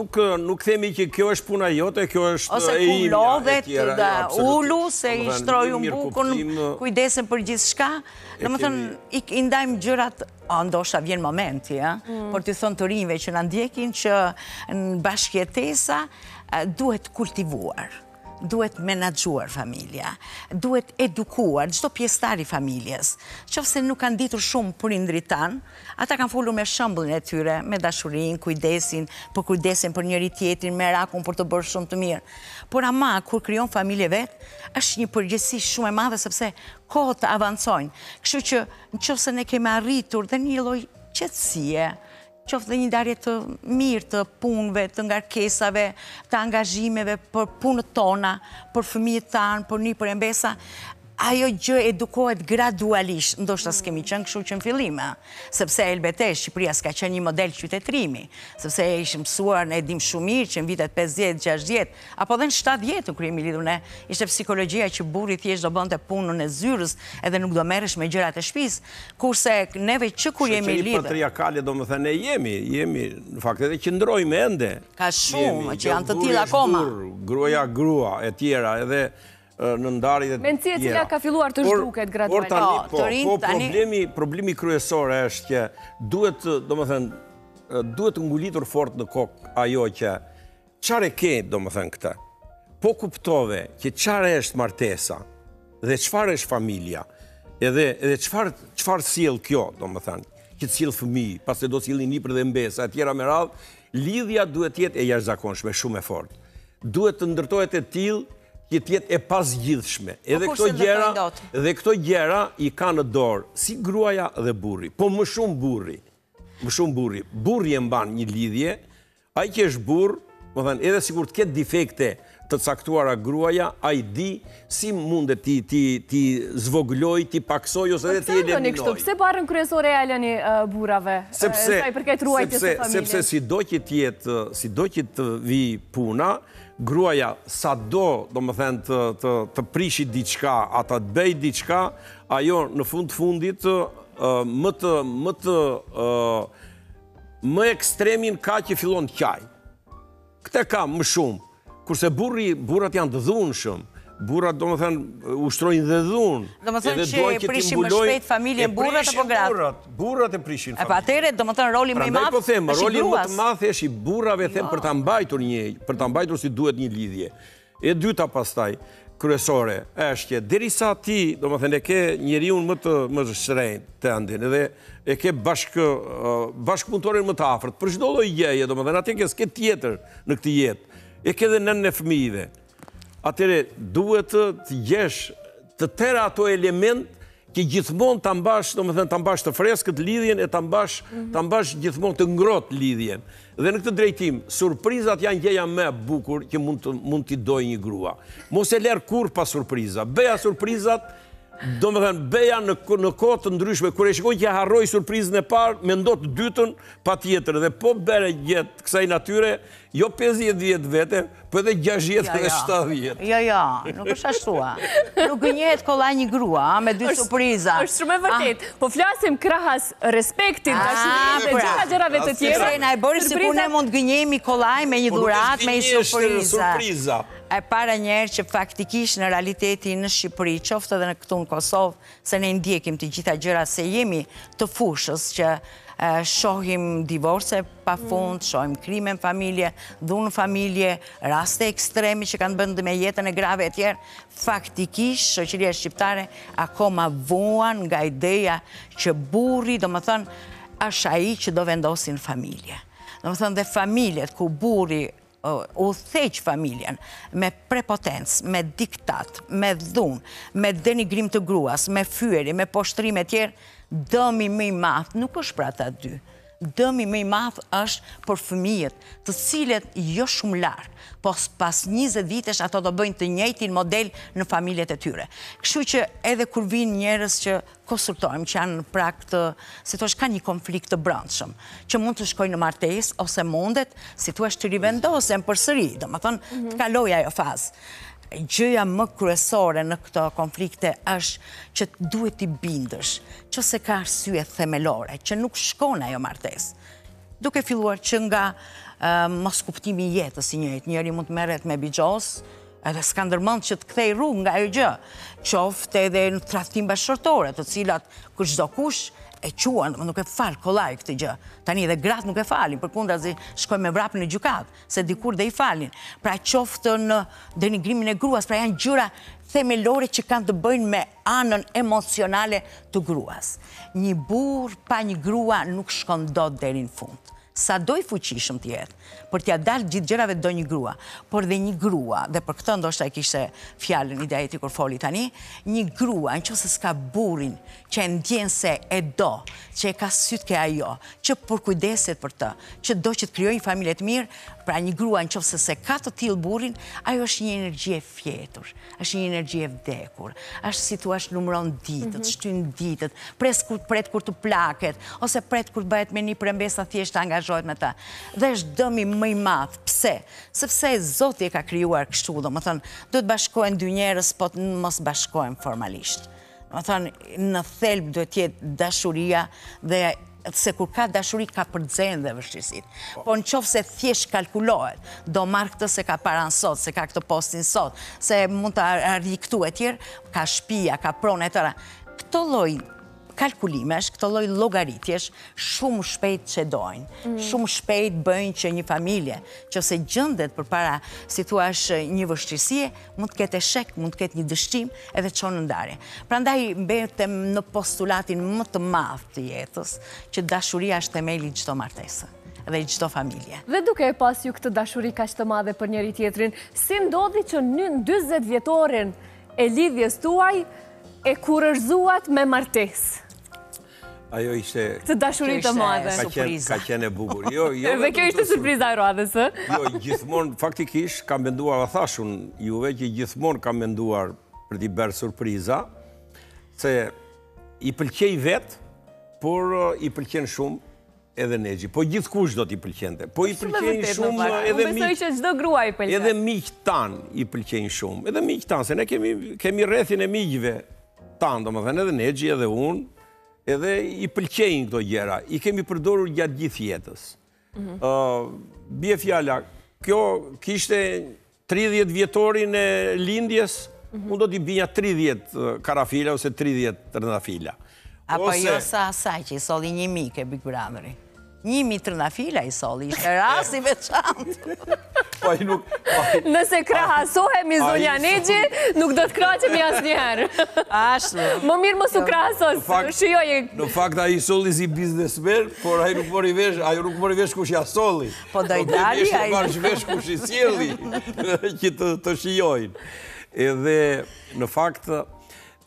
S3: nuk themi që kjo është puna jote, kjo është
S2: ose kumlovet, ulu, se i shtrojë bukun, kujdesen për gjithë shka. Në më thënë, i ndajmë gjërat, ndoshta vjen momenti, por të thonë të rinjve që në ndjekin që në bashkëjetesa duhet kultivuar, duhet menaxhuar familja, duhet edukuar çdo pjesëtar i familjes. Qofse nuk kanë ditur shumë prindrit tanë, ata kanë folur me shembullin e tyre, me dashurinë, kujdesin për njëri tjetrin, merakun për të bërë shumë të mirë. Por ama kur krijon familje vet, është një përgjegjësi shumë e madhe sepse kohët avancojnë. Kështu që nëse ne kemi arritur dhe një lloj qetësie, qoftë dhe një ndarje të mirë të punëve, të ngarkesave, të angazhimeve për punët tona, për fëmijët tanë, për një për embesa, ajo gjë edukohet gradualisht, ndoshta s'kemi qenë kështu që në fillim, sepse LBT, Shqipëria s'ka qenë një model qytetrimi, sepse ishim mësuar, ne dim shumë mirë që në vitet 50, 60, apo dhe në 70 kur jemi lidhur ne, ishte psikologjia që burri thjesht do bënte punën e zyrës edhe nuk do merresh me gjërat e shtëpisë, kurse neve që kur jemi lidhur.
S3: Shoqëri patriarkale domethënë ne jemi në fakt edhe qëndrojmë ende.
S2: Ka shumë që janë të tillë akoma.
S3: Gruaja grua e tjera edhe në ndarje dhe...
S1: Mendësi e cila ka filluar të zhduket gradualisht.
S3: Po, problemi kryesor është që duhet ngulitur fort në kokë ajo që çfarë ke, domethënë këtë. Po kuptove që çfarë është martesa dhe çfarë është familja, edhe çfarë sjell kjo, domethënë, që të sjell fëmijë, pastaj do sjellin nipër dhe mbesa, e tjera me radhë, lidhja duhet të jetë e jashtëzakonshme, shumë e fortë. Duhet të ndërtohet e tillë që tjetë e pasgjithshme. Edhe këto gjera i ka në dorë si gruaja dhe burri. Po më shumë burri. Burri e mban një lidhje, ai që është burr, edhe sikur të ketë defekte të caktuara gruaja, ai di si mundet ti zvogloj, ti paksoj ose edhe ti eliminoj.
S1: Pse barën kryesore e alëni burrave? Sa i përket ruajtjes së familjes?
S3: Sepse sido që të vi puna, gruaja sa do të prishit diçka, ata të bëj diçka, ajo në fundit më ekstremin ka që fillon të qaj. Këte ka më shumë. Kurse burrat janë të dhunshëm, burrat do më thënë ushtrojnë dhe dhunë.
S2: Do më thënë që e prishin më shpejt familje burrat apo gratë?
S3: Burrat e prishin familje.
S2: E pa atere, do më thënë roli më i madh
S3: është i gruas. Roli më të madh është i burrave, për ta mbajtur si duhet një lidhje. E dyta pastaj, kryesore, është që derisa ti, do më thënë, e ke njeriu më shtrenjtë të andin, edhe e ke bashkëpunëtorin më të afërt, për çdo lloj gjëje, do më thënë, atje ke s'ke tjetër në këtë jetë. E ke dhe nënën e fëmijëve. Atëre, duhet të gjesh të tëra ato element që gjithmonë të ambash të freskët lidhjen e të ambash gjithmonë të ngrot lidhjen. Dhe në këtë drejtim, surprizat janë gjëja më e bukur që mund t'i dojë një grua. Mos e lërë kur pa surpriza. Beja surprizat, do më thënë, beja në kohë të ndryshme, kër e shikoj që harroj surprizën e parë, me ndot dytën pa tjetër. Dhe po bere gjetë kësaj natyre, jo 50 vjetë vete, po edhe 60 dhe 70.
S2: Jo, nuk është ashtua. Nuk gënjet kolla një grua, me dy surpriza.
S1: është shumë e vërtet. Po flasim krahas respektin, dashurisë dhe gjërave të tjera.
S2: Na e bëri si kur ne mund gënjemi kollaj me një dhurat, me një surpriza. E para njerë që faktikisht në realiteti në Shqipëri, qoftë edhe në këtu në Kosovë, se ne ndjekim të gjitha gjëra se jemi të fushës që shohim divorce pa fund, shohim krime në familje, dhunë në familje, raste ekstremi që kanë bëndë me jetën e grave e tjerë, faktikisht shoqëria shqiptare akoma vuan nga ideja që burri, do më thënë, është ai që do vendosin familje. Do më thënë dhe familjet ku burri u theq familjen me prepotencë, me diktat, me dhunë, me denigrim të gruas, me fyeri, me poshtrim e tjerë, dëmi më i madh nuk është për ata dy. Dëmi më i madh është për fëmijët, të cilët jo shumë larg, po pas 20 vitesh ato do bëjnë të njëjtin model në familjet e tyre. Kështu që edhe kur vinë njerëz që konsultojmë, që janë në prag të, si thua, ka një konflikt të brendshëm, që mund të shkojnë në martesë ose mundet, si thua, të rivendosen përsëri, domethënë të kalojë ajo fazë. Gjëja më kryesore në këto konflikte është që duhet t'i bindësh, që se ka arsye themelore, që nuk shkon ajo martesë. Duke filluar që nga mos kuptimi i jetës i njëri mund të merret me bixhos, edhe s'ka ndërmend që të kthej rrugë nga ajo gjë, qoftë edhe në tradhtim bashkëtorë, të cilat kur çdo kush e quan, nuk e fal kollaj këtë gjë. Tani edhe gratë nuk e falin, përkundazi shkojnë me vrapin në gjykatë, se dikur dhe i falin. Pra qoftë në denigrimin e gruas, pra janë gjëra themelore që kanë të bëjnë me anën emocionale të gruas. Një burr pa një grua nuk shkon dot deri në fund. Sa do i fuqishëm të jetë, për t'ja dalë gjithë gjërave do një grua, por dhe një grua, dhe për këtë ndoshta e kishte fjalën ideja e tij kur foli tani, një grua nëse s'ka burrin që e ndjen se e do, që e ka sytë ke ajo, që përkujdeset për të, që do që të krijojë një familje të mirë, pra një grua nëse se ka të tillë burrin, ajo është një energji e fjetur, është një energji e vdekur, është si thua numëron ditët, shtyn ditët, pret kur të plaket, ose pret kur bëhet me një prembesa thjesht angazhohet me ta. Dhe është dëmi më i madh. Pse? Sepse Zoti e ka krijuar kështu, domethënë, duhet bashkohen dy njerëz, po mos bashkohen formalisht. Domethënë, në thelb duhet të jetë dashuria dhe se kur ka dashuri ka përxen dhe vështirësit. Po nëse thjesht kalkulohet, do marr këtë se ka paran sot, se ka këtë postin sot, se mund të arrijë këtu e tjerë, ka shtëpia, ka pronë e tëra. Këto lloj kalkulimesh, këto lloj llogaritjesh shumë shpejt çedojnë. Shumë shpejt bëjnë që një familje, nëse gjendet përpara, si thua, një vështirësie, mund të ketë shek, mund të ketë një dështim edhe çon në ndarje. Prandaj mbetem në postulatin më të madh të jetës, që dashuria është themeli i çdo martese dhe i çdo familje.
S1: Dhe duke e pas ju këtë dashuri kaq të madhe për njëri tjetrin, si ndodhi që në 40 vjetoren e lidhjes tuaj e kurorzuat me martesë?
S3: Ajo ishte...
S1: Këtë dashuri të madhe.
S3: Ka qenë e bukur.
S1: Dhe kjo ishte surpriza e radhës, ë?
S3: Jo, gjithmonë, faktikisht, kam menduar, thashun juve, që gjithmonë kam menduar për t'i bërë surpriza, se i pëlqej vetë, por i pëlqen shumë edhe Nexhi. Po gjithkush do t'i pëlqente. Po i pëlqejnë shumë edhe
S1: miq. Besoj që çdo grua i pëlqen.
S3: Edhe miq tan i pëlqejnë shumë. Edhe miq tan, se ne kemi rrethin e miqve tan, domethënë edhe Nexhi edhe unë, edhe i pëlqejnë këto gjëra, i kemi përdorur gjatë gjithë jetës. Bie fjala, kjo kishte 30 vjetorin e lindjes, unë do t'i binja 30 karafila ose 30 trëndafila.
S2: Apo jo sa asaj që i solli 1000 ke Big Brotheri. 1000 trëndafila i solli, ishte rasti veçantë.
S1: Nëse krahasohemi zonja Nexhi, nuk do të krahasemi asnjëherë.
S2: Ashtu.
S1: Më mirë mos u krahasos. Shijoj.
S3: Në fakt ai solli si biznesmen, por ai nuk mori vesh kush ja solli.
S2: Po do i dali ai.
S3: Marrë vesh kush i sjelli që të shijojnë. Edhe në fakt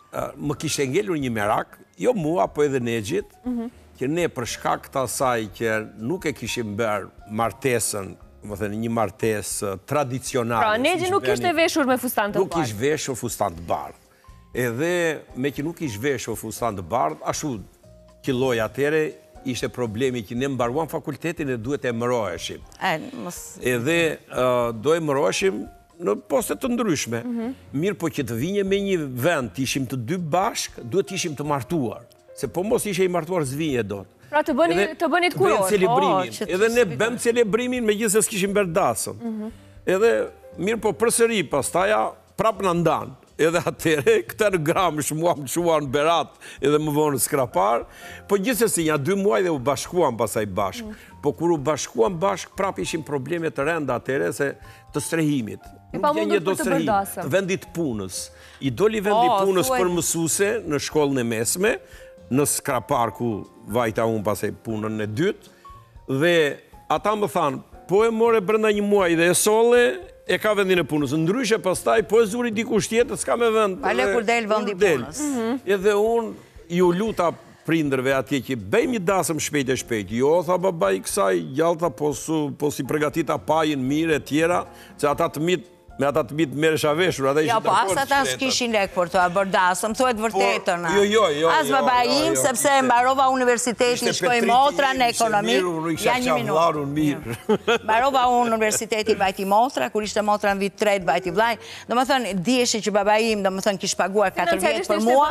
S3: më kishte ngellur një merak, jo mua, po edhe Nexhit, që ne për shkak të asaj që nuk e kishim bërë martesën, më thënë një martesë tradicionale.
S1: Pra, Nexhi nuk ishte veshur me fustan të bardh.
S3: Nuk ishte veshur fustan të bardh. Edhe me që nuk ishte veshur fustan të bardh, ashtu qilloj atëre, ishte problemi që ne mbaruam fakultetin e duhet e mëroheshim. Edhe do e mëroheshim në poste të ndryshme. Mirë po që të vinje me një vend, të ishim të dy bashk, duhet ishim të martuar. Se po mos ishe i martuar zvinje do të.
S1: Pra të bëni të kuror.
S3: Edhe ne bëm celebrimin me gjithë se s'kishim bërë dasëm. Edhe mirë po përsëri, pastaja prap në ndanë. Edhe atere, këta në gramësh mua më shuan berat edhe më vonë skrapar, po gjithsesi nja 2 muaj dhe u bashkuam pasaj bashk. Po kur u bashkuam bashk, prap ishim probleme të renda atere se të strehimit.
S1: E pa mundur për të bërdasëm.
S3: Të vendit punës. I doli vendi punës për mësuse në shkollën e mesme, në skrapar ku vajta unë pasaj punën e dytë, dhe ata më thanë, po e more brenda një muaj dhe e sole, e ka vendin e punës. Ndryshe pastaj, po e zuri dikush tjetër, s'ka me vend.
S2: Pale kur del vendi punës.
S3: Edhe unë ju luta prindërve atje që bëjmë një dasëm shpejt e shpejt. Jo, tha baba i kësaj, gjallta po si përgatita pajin mire e tjera, që ata të mitë, me ata të mitë meresha veshur, ata ishë
S2: të akord qytetar. Ja, po asa ta s'kishin lek për të abërdasëm, thuet vërtetën.
S3: Jo.
S2: As baba im, sepse mbarova universiteti, shkoj motra në ekonomi. Ja, një minutë. Mbarova unë universiteti bajti motra, kur ishte motra në vit 3 bajti vlaj. Do më thënë, dieshe që baba im, do më thënë, kish paguar 4 vjetë për mua.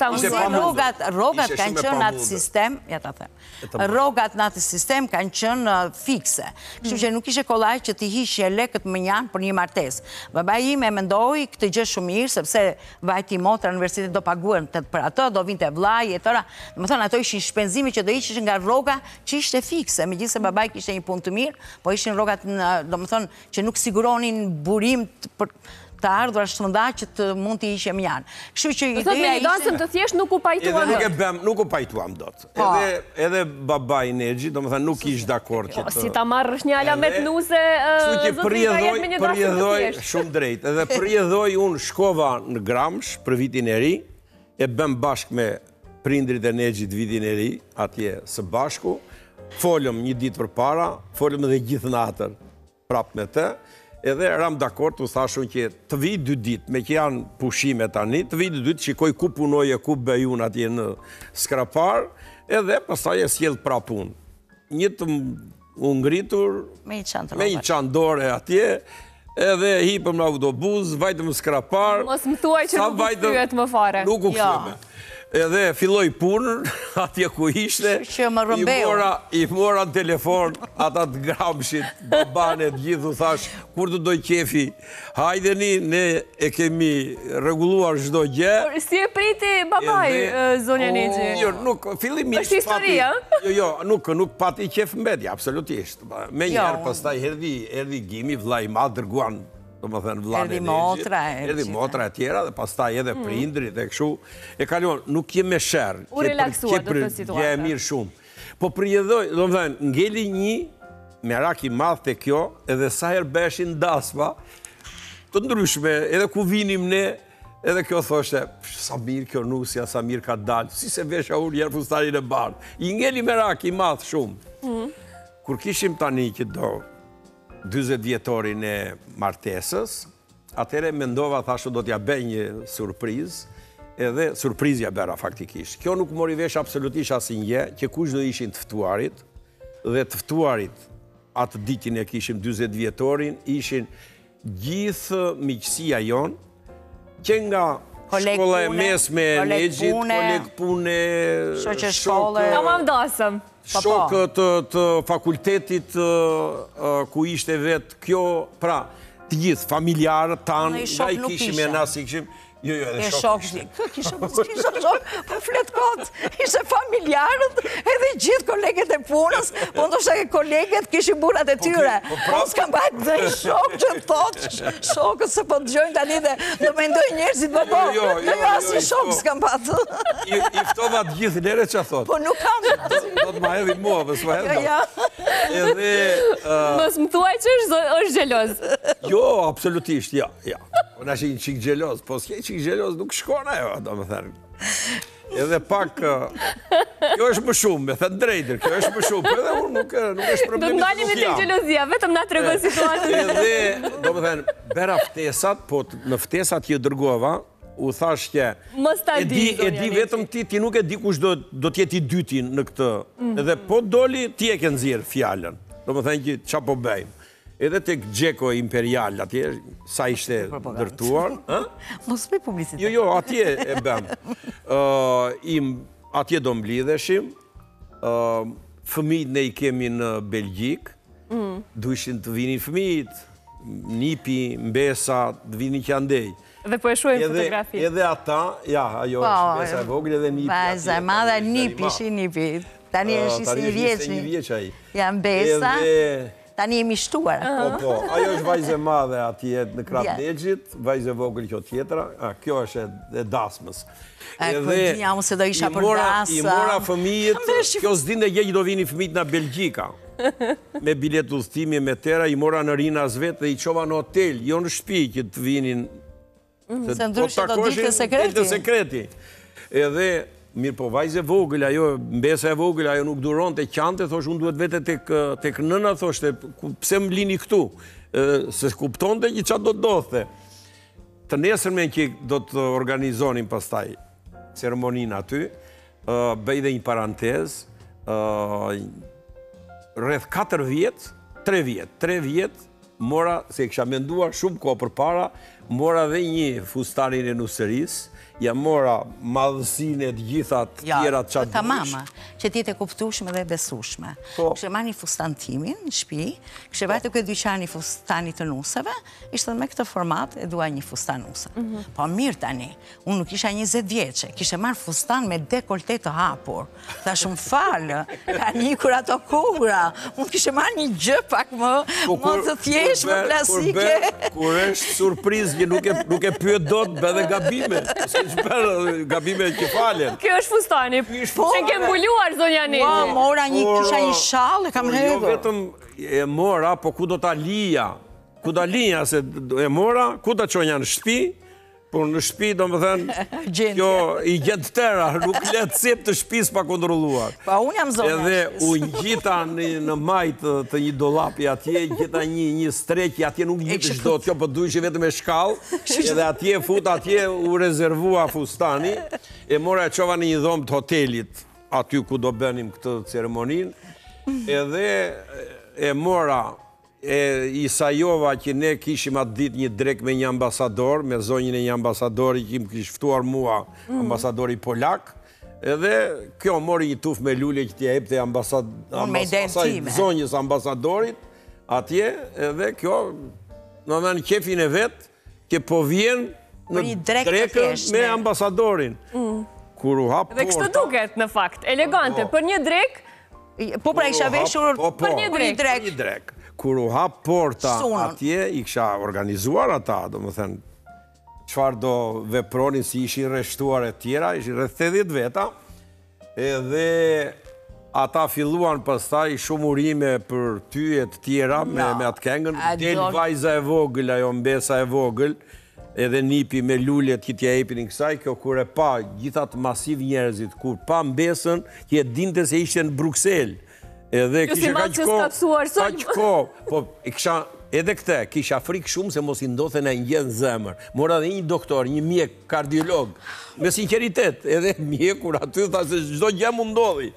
S2: Rogat kanë qënë në atë sistem, ja ta them, rogat në atë sistem kanë qënë fikse. Kështu që nuk ishe kollaj që t'i hishje lekët më njanë për një martes. Baba im e mendoj këtë gjë shumë mirë, sepse vajti motra në universitet do paguën për atë, do vinte vllai e tëra. Do të thonë ato ishin shpenzime që do ishin nga rroga që ishte fikse, megjithëse babai kishte një punë të mirë, po ishin rrogat, do të thonë, që nuk siguronin burim për të ardhur shmënda që të mund t'i ishe mjanë. Kështu që
S1: ideja ishte... Me një dasëm të thjesht nuk u pajtuam
S3: dot. Nuk u pajtuam dot. Edhe babai Nexhi, do më thënë, nuk ishtë dakord që të...
S1: Si ta marrësh një alamet nuse, zëtë ka jetë me një dasëm të thjesht.
S3: Shumë drejt. Edhe përjedhoj unë shkova në Gramsh për vitin e ri, e bëm bashk me prindrit e Nexhit vitin e ri, atje së bashku, folëm një ditë për para, folëm edhe gjithë natër prap me të, edhe ram dakord, u thashun që të vi 2 ditë, me që janë pushime tani, të vi 2 ditë, shikoj ku punoj e ku bëjun atje në skrapar, edhe pastaj e sjell prap unë. Një të u ngritur, me një çandore atje, edhe hipëm në autobus, vajtëm në skrapar.
S1: Mos më thuaj që nuk u kthyehet më fare.
S3: Nuk u kthyehet. Edhe filloj punën, atje ku ishte, i mora në telefon, ata të Gramshit, babanet, gjithu thash, kur të doj qefi, hajdeni, ne e kemi reguluar çdo gjë.
S1: Si e priti babaj, zonja Nexhi?
S3: Jo, nuk, fillimisht...
S1: Është historia?
S3: Jo, nuk pati qef mbeti, absolutisht. Me njerë, pastaj erdi Gimi, vllai i madh dërguan, do më thënë vlanë e Nexhit, erdi motra e tjera, dhe pastaj edhe prindrit e këshu, e kaluan, nuk jem me shërë,
S1: u relaksuar do të situatë.
S3: Je e mirë shumë. Po përjedhoj, do më thënë, ngeli një merak i madh të kjo, edhe sa herë beshin dasma, të ndryshme, edhe ku vinim ne, edhe kjo thoshte, sa mirë kjo nusja, sa mirë ka dalë, si se vesha unë njerë fustarin e bardh. I ngeli merak i madh shumë. Kur kishim tani që do 20 vjetorin e martesës, atëre mendova, thashu do t'ja bëj një surpriz, edhe surprizja bëra faktikisht. Kjo nuk mori vesh absolutisht asinje, që kush do ishin të ftuarit, dhe të ftuarit atë ditin e kishim 20 vjetorin, ishin gjithë miqësia jonë, që nga shkolla e mesme e Nexhit, kolegë pune, shokë të fakultetit ku ishte vetë kjo, pra, të gjithë familjarët tanë, nga i kishim e nasi kishim, jo, edhe shokë.
S2: Kisha shokë, po fletë kotë, ishe familjarët, edhe gjithë kolegët e punës, po ndoshta e kolegët kishin burat e tyre. Po s'kam bajtë dhe shokë që të thotë, shokët se po të gjojnë tani dhe do mendoj njerëzit më po. Jo, asë shokë s'kam bajtë.
S3: I ftova të gjithë nere që a thotë.
S2: Po nuk kam.
S3: Do të ma hedhi mua, për s'ma hedha.
S1: Mos më thuaj që është gjeloz.
S3: Jo, absolutisht, ja. Unë ashtë një qikë gjeloz, po s'ke qikë gjeloz nuk shkon ajo, do më thërë. Edhe pak, kjo është më shumë, me thënë drejtër, kjo është më shumë, edhe unë nuk është problemi
S1: Do ndalimi të gjelozia, vetëm na të regon situatën.
S3: Edhe, do më thënë, bera ftesat, po në ftesat që dërgova, u thash që e di vetëm ti nuk e di kush do t'jeti dyti në këtë. Edhe po doli, ti e ke nëzirë fjallën. Do më thënë që qa po bëjmë. Edhe të Gjeko Imperial, atje, sa ishte dërtuar.
S2: Mos me publicitet.
S3: Jo, atje e bëmë. Atje do mblidheshim. Fëmijët ne i kemi në Belgjik. Duishin të vinin fëmijët. Nipi, Mbesa, të vinin që andej.
S1: Dhe po e shuajmë fotografi.
S3: Edhe ata, ja, ajo është Mbesa e vogël edhe Nipi.
S2: Mbesa e madhe, Nipi, shi Nipi. Tani është një vjeçni. Ja, Mbesa. Tani jemi shtuar.
S3: Po, ajo është vajzë e madhe atje në Krap Legjit, vajzë e vogël kjo tjetra, kjo është e dasmës.
S2: Kërdinja mu se do isha për dasë.
S3: I mora fëmijët, kjo s'din dhe gjë që do vini fëmijët në Belgjika. Me bilet udhëtimi, me tëra, i mora në rinas vetë dhe i qova në hotel, jo në shtëpi që të vinin.
S2: Se ndryshe do ditë
S3: sekreti. Edhe, mirë po, vajzë e vogël, ajo, Mbesa e vogël, ajo nuk duron të qante, thosh, unë duhet vete tek nëna, thosh, pse më lini këtu, se kupton të që qa do të dothe. Të nesërmen që do të organizonin pastaj ceremonin aty, bëj dhe një parantez, rreth 4 vjetë, 3 vjetë, mora, se kësha menduar shumë ko për para, mora dhe një fustanin e nusëris, ja mora madhësin e të gjithat tjera të qatë dush.
S2: Ta mama, që ti të kuptushme dhe besushme. Kështë ma një fustantimin në shpi, kështë vajtë këtë dyqani fustanit të nusëve, ishte me këtë format e dua një fustan nusë. Po mirë tani, unë nuk isha 20 vjeqe, kështë marë fustan me dekoltet të hapur. Tha shumë falë, ka një kur ato kohra, unë kështë marë një gjë pak më të thjesh, më klasike.
S3: Kur është surpriz, nuk e pyet do të bëdhe gabime. Gabime që falen.
S1: Kjo është fustani, që ke mbuluar, zonja Nini.
S2: Mora kisha një shal, e kam hedhur.
S3: Jo vetëm e mora, po ku do ta lija? Ku da lija, se e mora, ku da qonja në shpi, por në shpi, do më thënë, kjo i gjendë tëra, nuk letë sep të shpis pa kontroluar.
S2: Pa unë jam zonja.
S3: Edhe unë gjita në majtë të një dolapi atje, gjita një streki, atje nuk gjitë shdo të kjo, për dujshë vetëm e shkallë, edhe atje fut, atje u rezervua fustani, e mora e qova në një dhomë të hotelit, aty ku do bënim këtë ceremonin, edhe e mora i sajova që ne kishim atë dit një drek me një ambasador, me zonjën e një ambasadori që më kishë ftuar mua, ambasadori polak, edhe kjo mori një tuf me lullje që t'ja epte zonjës ambasadorit, atje, edhe kjo, në në kefin e vetë, që po vjen në drekën me ambasadorin. Kur u hap porta...
S1: Dhe kështë duket, në fakt, elegante, për një drek...
S2: Po pra isha veshur
S1: për një drek.
S3: Kur u hap porta atje, i kësha organizuar ata, do më thënë, qëfar do vepronin si ishin rreshtuar e tjera, ishin rreth 80 veta, edhe ata filluan pastaj shumë urime për tyjet tjera me atë kengën, del vajza e vogël, ajo Mbesa e vogël, edhe Nipi me lullet që t'ja epin në kësaj, kjo kur e pa gjithat masiv njerëzit, kur pa Mbesën, që e dinte se ishte në Bruxelles, edhe kisha kaq ko, po edhe këte, kisha frikë shumë se mos i ndodhen e njën zemër. Mora dhe një doktor, një mjek, kardiolog, me sinceritet, edhe mjekur aty, tha se gjdo gjë mu ndodhi.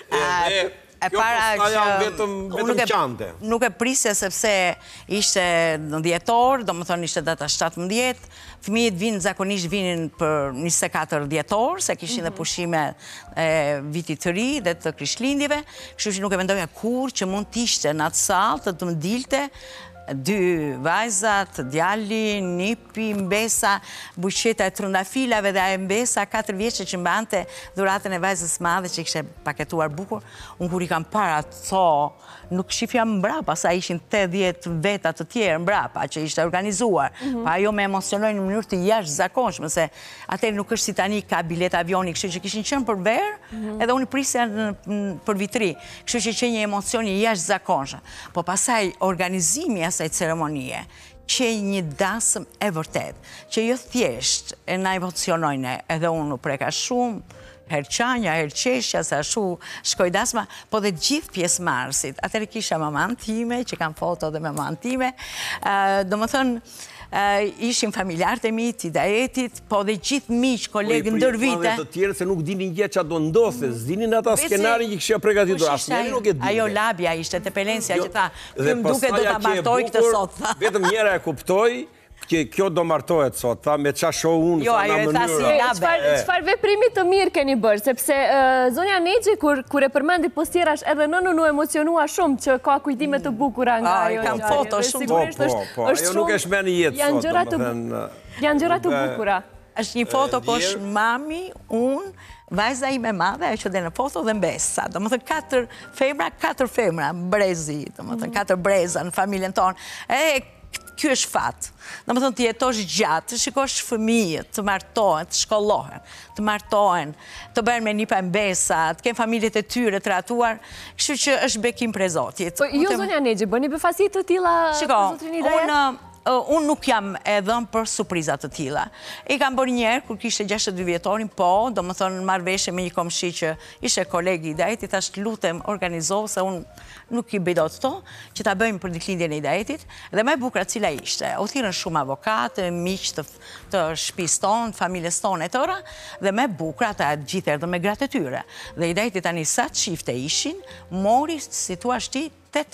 S3: Kjo posta janë vetëm qante.
S2: Nuk e prisja sepse ishte në dhjetor, do më thonë ishte data 17, fëmijët vinë, zakonisht vinin për 24 dhjetor, se kishin dhe pushime vitit të ri dhe të Krishtlindjeve, kështu që nuk e mendoja kur që mund t'ishte në atë salë të më dilte 2 vajzat, djali, Nipi, Mbesa, buqeta e trundafilave dhe a Mbesa 4 vjeqe që mbante dhuratën e vajzës madhe që kështë paketuar bukur. Unë kur i kam para to, nuk shifja mbrapa, sa ishin 80 vetat të tjerë mbrapa që ishte organizuar. Pa ajo me emocionojnë në mënyrë të jashtë zakonshme, se atër nuk është si tani ka bilet avioni, kështë që kishin qënë për verë, edhe unë prisja për vitri, kështë që që një emocioni jashtë zakonshme. Po pasaj organizimi asaj ceremonie, që një dasëm e vërtet, që jo thjesht e na emocionojnë edhe unë preka shumë, herë qanja, herë qeshja, se ashu shkoj dasma, po dhe gjithë pjesë marësit. Atëre kisha maman time, që kam foto dhe me maman time, do më thënë, ishim familjarët e mi, t'i dajetit, po dhe gjithë miqë, kolegë ndër vite.
S3: Të tjerë se nuk dinin gjë që do ndodhte, s'dinin ata skenarin që këshia pregatitur, asë njeri nuk e dinte.
S2: Ajo labja ishte të Pelensja që tha, këm duke do t'a martoj këtë sot, tha.
S3: Vetëm njëra e kuptoj, kjo do martohet sot, tha, me qa shoh unë,
S2: jo, ajo e tha si labe.
S1: Qfar veprimi të mirë keni bërë, sepse zonja Nexhi, kur e përmendi postirash, edhe nënën u emocionua shumë që ka kujtime të bukura nga ajo.
S2: Kam foto shumë.
S3: Po, ajo nuk e shmeni jetë sot,
S1: janë gjëra të bukura.
S2: Është një foto ko është mami, unë, vajza ime madhe, e që dhe në foto dhe mbesa. Do më thënë 4 femra, brezi, do më thënë 4 breza në familjen tonë. Kjo është fatë. Do më thënë të jetosh gjatë, të shikosh fëmijët, të martohen, të shkollohen, të martohen, të bërën me një pembesa, të kemë familjet e tyre të ratuar, kështu që është bekim pre Zotit.
S1: Po, jo, zonja Nexhi, bëni befasit të tilla, zotrin Idaja?
S2: Unë nuk jam edhëm për surprizat të tilla. I kam bërë njerë, kur kishte 62 vjetorin, po, do më thonë marrveshje me një komshi që ishe kolegi i Idajtit, i thashtë lutem organizohë, se unë nuk i bëjdo të to, që ta bëjmë për ditëlindjen e Idajtit, dhe me bukra cila ishte. U thirën shumë avokatë, miqë të shtëpisë tonë, familjes tonë e tëra, dhe me bukra të gjithë erdhën me gratë e tyre. Dhe Idajtit tani sa çifte ishin, mori si thua ti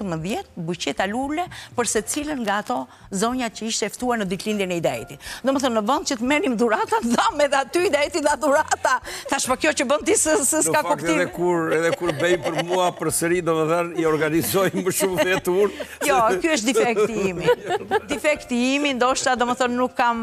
S2: 18 buqeta lule për se cilën nga ato zonja që ishte eftuar në ditëlindjen e Idajtit. Do më thënë, në vend që të merrim dhurata, dham edhe aty Idajtit dha dhurata. Tash po kjo që bën ti s'ka kuptim.
S3: Në fakt edhe kur bëjmë për mua përsëri, do më thënë, i organizojmë më shumë vetur.
S2: Jo, kjo është defekti imi. Defekti imi, ndoshta, do më thënë,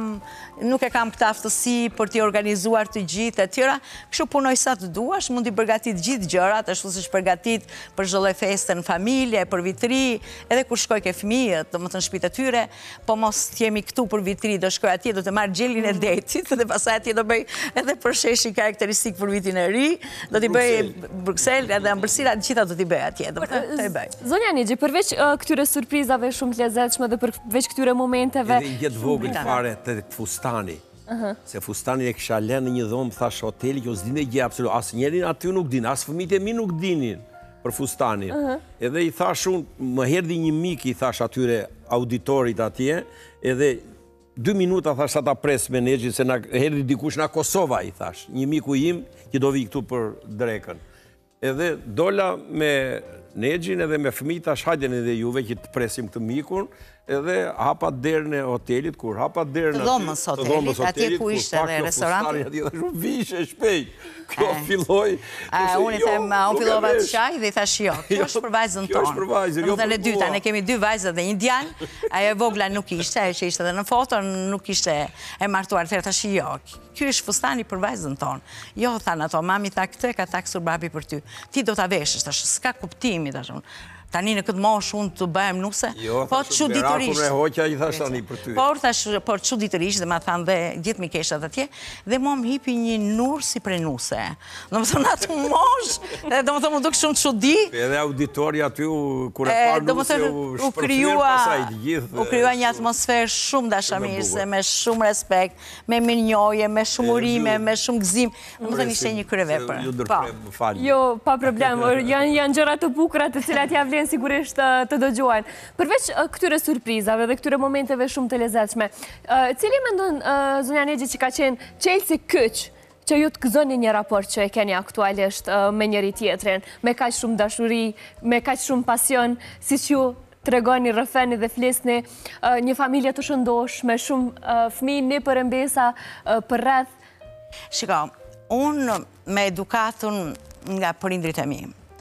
S2: nuk e kam këtë aftësi për t'i organizuar të gjithë e tjera. Kështu punoj sa të duash, mund t'i përgatit gjithë gjërat, ashtu si shpërgatit për çdo feste në familje, për vitri, edhe kur shkoj ke fëmijët, do më thënë shtëpitë e tyre, po mos t'jemi këtu për vitri, do shkoj atje, do të marrë gjelin e detit, dhe pasaj atje do bëj edhe përsheshi karakteristik për vitin e ri, do t'i bëj Bruxelles, edhe ambërsira, gjitha do t'i bëj atje, do të i bëj.
S1: Zonja Nexhi, përveç këtyre surprizave shumë të lezetshme dhe përveç këtyre momenteve...
S3: Edhe jetë vogël fare të fustani, se fustani e kisha lënë në një dhomë, thash hoteli, kjo s'dine gjë absolut, asë njerin aty nuk din, asë fëmijët e mi nuk dinin për fustanin. Edhe i thash unë, më herdi një mik, i thash atyre auditorit atje, edhe 2 minuta thash sa ta pres me Nexhin, se herdi dikush nga Kosova, i thash, një miku im, që do vi këtu për drekën. Edhe dola me Nexhin edhe me fëmijë, thash hajden edhe juve që të presim këtë mikun, edhe hapat derën e hotelit, kur hapat derën
S2: të dhomës hotelit, atje ku ishte dhe restoranti.
S3: Atje dhe shumë vishe shpejt, kjo filloj...
S2: Unë i them, unë fillova të qaj dhe i thash jo, kjo është për vajzën tonë.
S3: Kjo është për vajzën, jo për mua.
S2: Dyta, ne kemi 2 vajzë dhe 1 djalë, ajo e vogla nuk ishte, ajo që ishte dhe në foto, nuk ishte e martuar, të thash jo, kjo është fustani për vajzën tonë. Jo, thanë ato, mami tha këtë, ka taksur babi për ty. Ti do t'a veshës, thash, s'ka kuptimi, thash unë. Tani në këtë mosh unë të bëhem nuse, po të çuditërisht.
S3: Jo, hoqja i thash tani për ty.
S2: Por çuditërisht, dhe ma thanë dhe gjithë mikeshat atje, dhe mua më hipi një nur si prenuse. Do më thonë atë mosh, dhe do më thonë më duk shumë çudi.
S3: Edhe auditori aty, kur e parë nuse, u shpërfyer pasaj të gjithë.
S2: U krijua një atmosferë shumë dashamirëse, me shumë respekt, me mirënjohje, me shumë urime, me shumë gëzim. Do më thonë ishte një kryevepër.
S1: Jo, pa problem, janë gjëra të bukura të cilat ja vlen sigurisht të dëgjojnë. Përveç këtyre surprizave dhe këtyre momenteve shumë të lezetshme, cili mendon zonja Nexhi që ka qenë çelësi kyç që ju të gëzoni një raport që e keni aktualisht me njëri tjetrin, me kaq shumë dashuri, me kaq shumë pasion, siç ju tregoni, rrëfeni dhe flisni, një familje të shëndosh, me shumë fëmijë në përmbesa për rreth?
S2: Shiko, unë me edukatën nga prindrit e mi,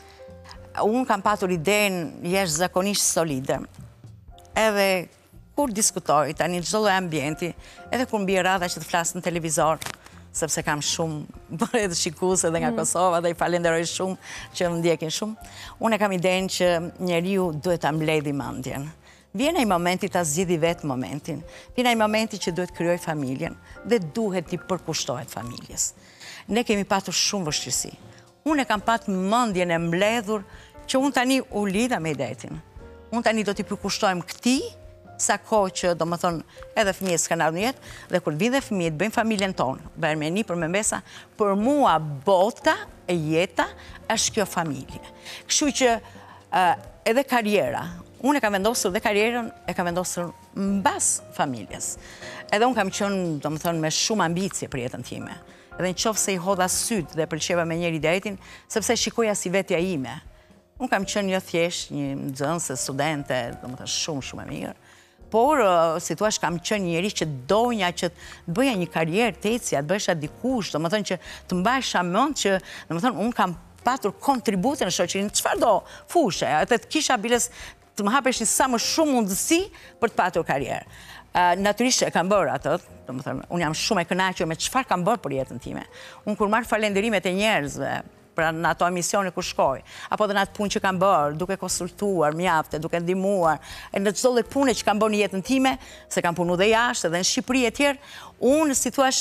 S2: unë kam patur idenë jashtëzakonisht solide. Edhe kur diskutoj, tani në çdo lloj ambienti, edhe kur mbi radha që të flas në televizor, sepse kam shumë edhe shikuese edhe nga Kosova dhe i falenderoj shumë që më ndjekin shumë, unë kam idenë që njeriu duhet ta mbledhë mendjen. Vjen ai momenti ta zgjidhë vetë momentin. Vjen ai momenti që duhet krijoj familjen dhe duhet t'i përkushtohet familjes. Ne kemi patur shumë vështirësi. Unë e kam pat mendjen e mbledhur që unë tani u lidha me Idetin. Unë tani do t'i përkushtojmë këtij sa kohë që, do më thonë, edhe fëmijët s'kan ardhur në jetë, dhe kur vinë dhe fëmijët, bëjmë familjen tonë, bëjmë me një për me mbesa, për mua bota e jeta është kjo familje. Kështu që edhe karjera, unë e kam vendosur dhe karjerën e kam vendosur mbas familjes. Edhe unë kam qenë, do më thonë, me shumë ambicie për jetën time. Edhe në qofë se i hodha sytë dhe pëlqeva me njëri detin, sepse shikoja si vetja ime. Unë kam qenë një thjesht, një nxënëse, studente, do më thonë, shumë e mirë. Por, si thua, kam qenë njëri që donja që të bëja një karierë të ecja, të bëjsha dikush, do më thonë që të mbajsha mend që, do më thonë, unë kam patur kontribute në shoqërinë, çfarë do fushë, atë të kisha biles të më hapeshin sa më shumë mundësi për të patur karierë. Natyrisht e kam bërë atë, do më thënë, unë jam shumë e kënaqur me çfarë kam bërë për jetën time. Unë kur marr falenderimet e njerëzve, pra në ato emisione ku shkoj, apo dhe në atë punë që kam bërë, duke konsultuar, mjafte, duke ndihmuar, e në çdo lloj pune që kam bërë në jetën time, se kam punu dhe jashtë, edhe në Shqipëri e tjerë, unë, si thua,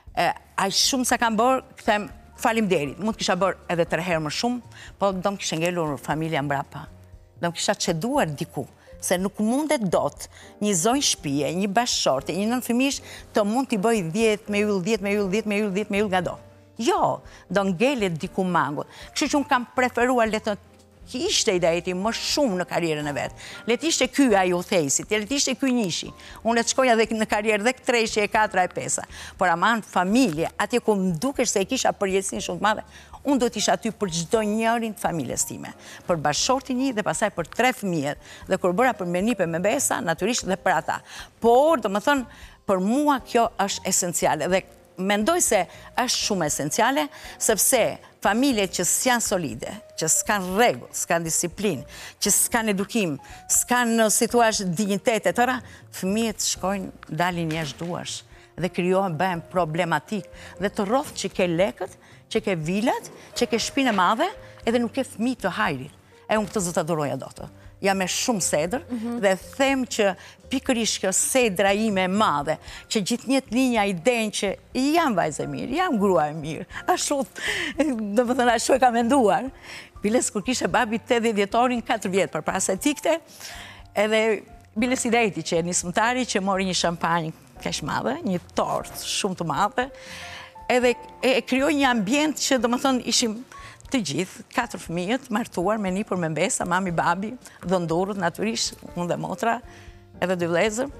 S2: aq shumë sa kam bërë, them faleminderit. Mund të kisha bërë edhe 3 herë më shumë, po do më kisha ngelur familja mbrapa. Do më kisha çeduar diku, se nuk mundet dot një zonjë shtëpie, një bashkëshorte, një nënfëmijësh të mund t'i bëj 10 me yll, 10 me yll, 10 me yll, 10 me yll nga do. Jo, do ngelet diku mangut. Kështu që unë kam preferuar le të ishte i dajeti më shumë në karierën e vetë. Le të ishte ky ai udhëheqësit, le të ishte ky njëshi. Unë le të shkoja dhe në karierë dhe 3, 4, 5. Por aman familje, atje ku më dukesh se e kisha përjetësinë shumë të madhe, unë do t'isha aty për çdo njërin të familjes time. Për bashkëshortin një dhe pastaj për 3 fëmijët. Dhe kur bëra për me nipe me besa, natyrisht dhe për ata. Por, do më thonë, për mua kjo është esenciale. Dhe mendoj se është shumë esenciale, sepse familjet që s'janë solide, që s'kan rregull, s'kan disiplinë, që s'kan edukim, s'kan, si thua, dinjitet e tëra, fëmijët shkojnë, dalin jashtë duash dhe krijohen, bëhen problematik. Dhe të rroth që ke lekët, që ke vilat, që ke shtëpinë e madhe, edhe nuk ke fëmijë të hajrit. E unë këtë zë të aduroja do të. Jam me shumë sedër dhe them që pikërisht kjo sedra ime e madhe, që gjithnjët linja i den që jam vajzë e mirë, jam grua e mirë, ashtu, do më thënë, ashtu e ka menduar. Biles kur kishe babi 80 vjetorin, 4 vjetë për para se tikte, edhe biles i dejti që një smëtari që mori një shampanjë kesh madhe, një tort shumë të madhe, edhe e kryoj një ambient që, do më thënë, ishim të gjithë, 4 fëmijët, martuar me një për me mbesa, mami, babi, dhëndurët, natyrisht, unë dhe motra, edhe 2 vëllezër.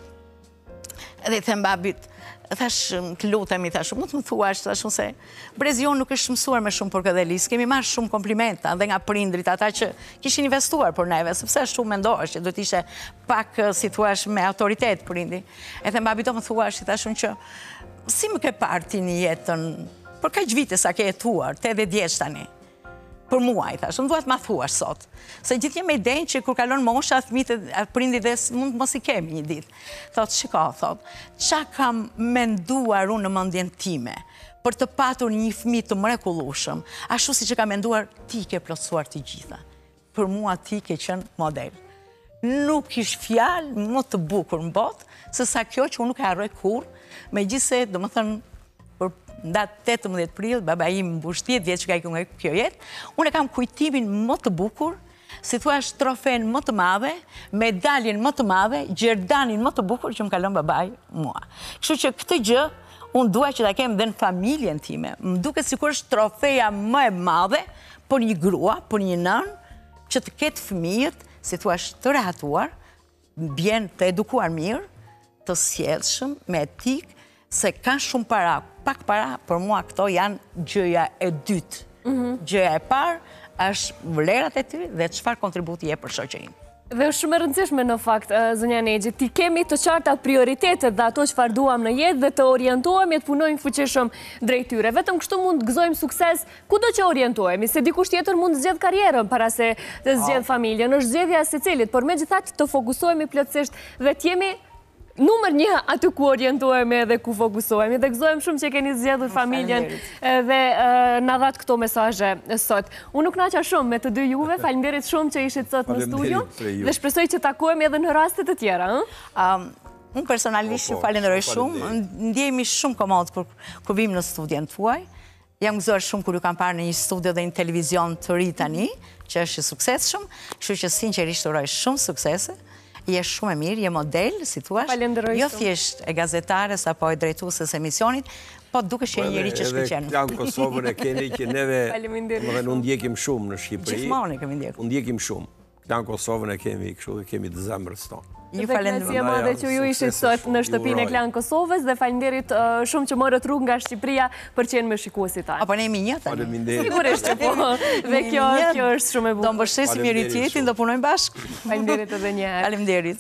S2: Edhe i them babit, thash, të lutemi, thash, mund të më thuash, thash, se Brezion nuk është mësuar me shumë për këtë lisë, kemi marrë shumë komplimenta dhe nga prindrit, ata që kishin investuar për neve, sepse shumë mendohesh që do t'ishe pak, si thuash, me autoritet prindi. E them babit, do më thuash, thashun që, si më ke parti një jetën, për kaq vite sa ke jetuar, 80 vjeç tani. Për mua, i thash, më duhet ma thuash sot. Se gjithje me idenë që kur kalon mosha, thmite, prindi dhe mund mos i kemi një ditë. Thot, shiko, thot, qa kam menduar unë në mendjen time për të patur një fëmijë të mrekullueshëm, ashtu si që kam menduar, ti ke plotësuar të gjitha. Për mua ti ke qenë model. Nuk ish fjalë më të bukur në botë, se sa kjo që unë nuk e harroj kurrë, megjithse, do më thënë, ndatë 18 prill, baba im mbush 10 vjeç që ka ikur nga kjo jetë, unë e kam kujtimin më të bukur, si thua trofen më të madhe, medaljen më të madhe, gjerdanin më të bukur që më kalon babaj mua. Kështu që këtë gjë, unë dua që ta kem dhe në familjen time. Më duket sikur është trofeja më e madhe për një grua, për një nën, që të ketë fëmijët, si thua të rehatuar, bjen të edukuar mirë, të sjellshëm, me etikë, se kanë shumë para, pak para, për mua këto janë gjëja e dytë. Gjëja e parë është vlerat e ty dhe çfarë kontributi je për shoqërinë.
S1: Dhe është shumë e rëndësishme në fakt, zënja Nexhi, ti kemi të qarta prioritetet dhe ato çfarë duam në jetë dhe të orientohemi, të punojmë fuqishëm drejt tyre. Vetëm kështu mund të gëzojmë sukses kudo që orientohemi, se dikush tjetër mund të zgjedh karrierën para se të zgjedh familjen. Është zgjedhja e secilit, por megjithatë të fokusohemi plotësisht dhe të jemi numër 1 aty ku orientohemi dhe ku fokusohemi. Dhe gëzojmë shumë që keni zgjedhur familjen dhe na dhat këto mesazhe sot. Unë nuk kënaqa shumë me të dy juve, faleminderit shumë që ishit sot në studio dhe shpresoj që takohemi edhe në raste të tjera.
S2: Unë personalisht ju falenderoj shumë, ndjehemi shumë komod kur vim në studion tuaj. Jam gëzuar shumë kur ju kam parë në një studio dhe një televizion të ri tani, që është i suksesshëm, kështu që sinqerisht uroj shumë suksese. Je shumë e mirë, je model, si thuash.
S1: Falenderoj
S2: Jo
S1: shumë.
S2: thjesht e gazetares apo e drejtuesës emisionit, po duke që një njeri që shkëlqen.
S3: Edhe Klan Kosovën e keni që neve,
S1: Faleminderit.
S3: unë ndjekim shumë në Shqipëri.
S2: Gjithmonë e kemi ndjekur.
S3: Unë ndjekim shumë. Klan Kosovën e kemi kështu, kemi të zemrës tonë.
S2: Ju
S1: Dhe
S2: falenderoj.
S1: kënaqësia madhe që ju ishit sot në shtëpinë e Klan Kosovës dhe falenderit shumë që morët rrugë nga Shqipëria për qenë me shikuesit tanë.
S2: Apo ne jemi një tani.
S3: Faleminderit.
S1: Sigurisht që po. Dhe kjo është shumë e
S2: Do
S1: bukur.
S2: mbështesim njëri tjetrin, do punojmë bashkë.
S1: Faleminderit edhe një herë.
S2: Faleminderit.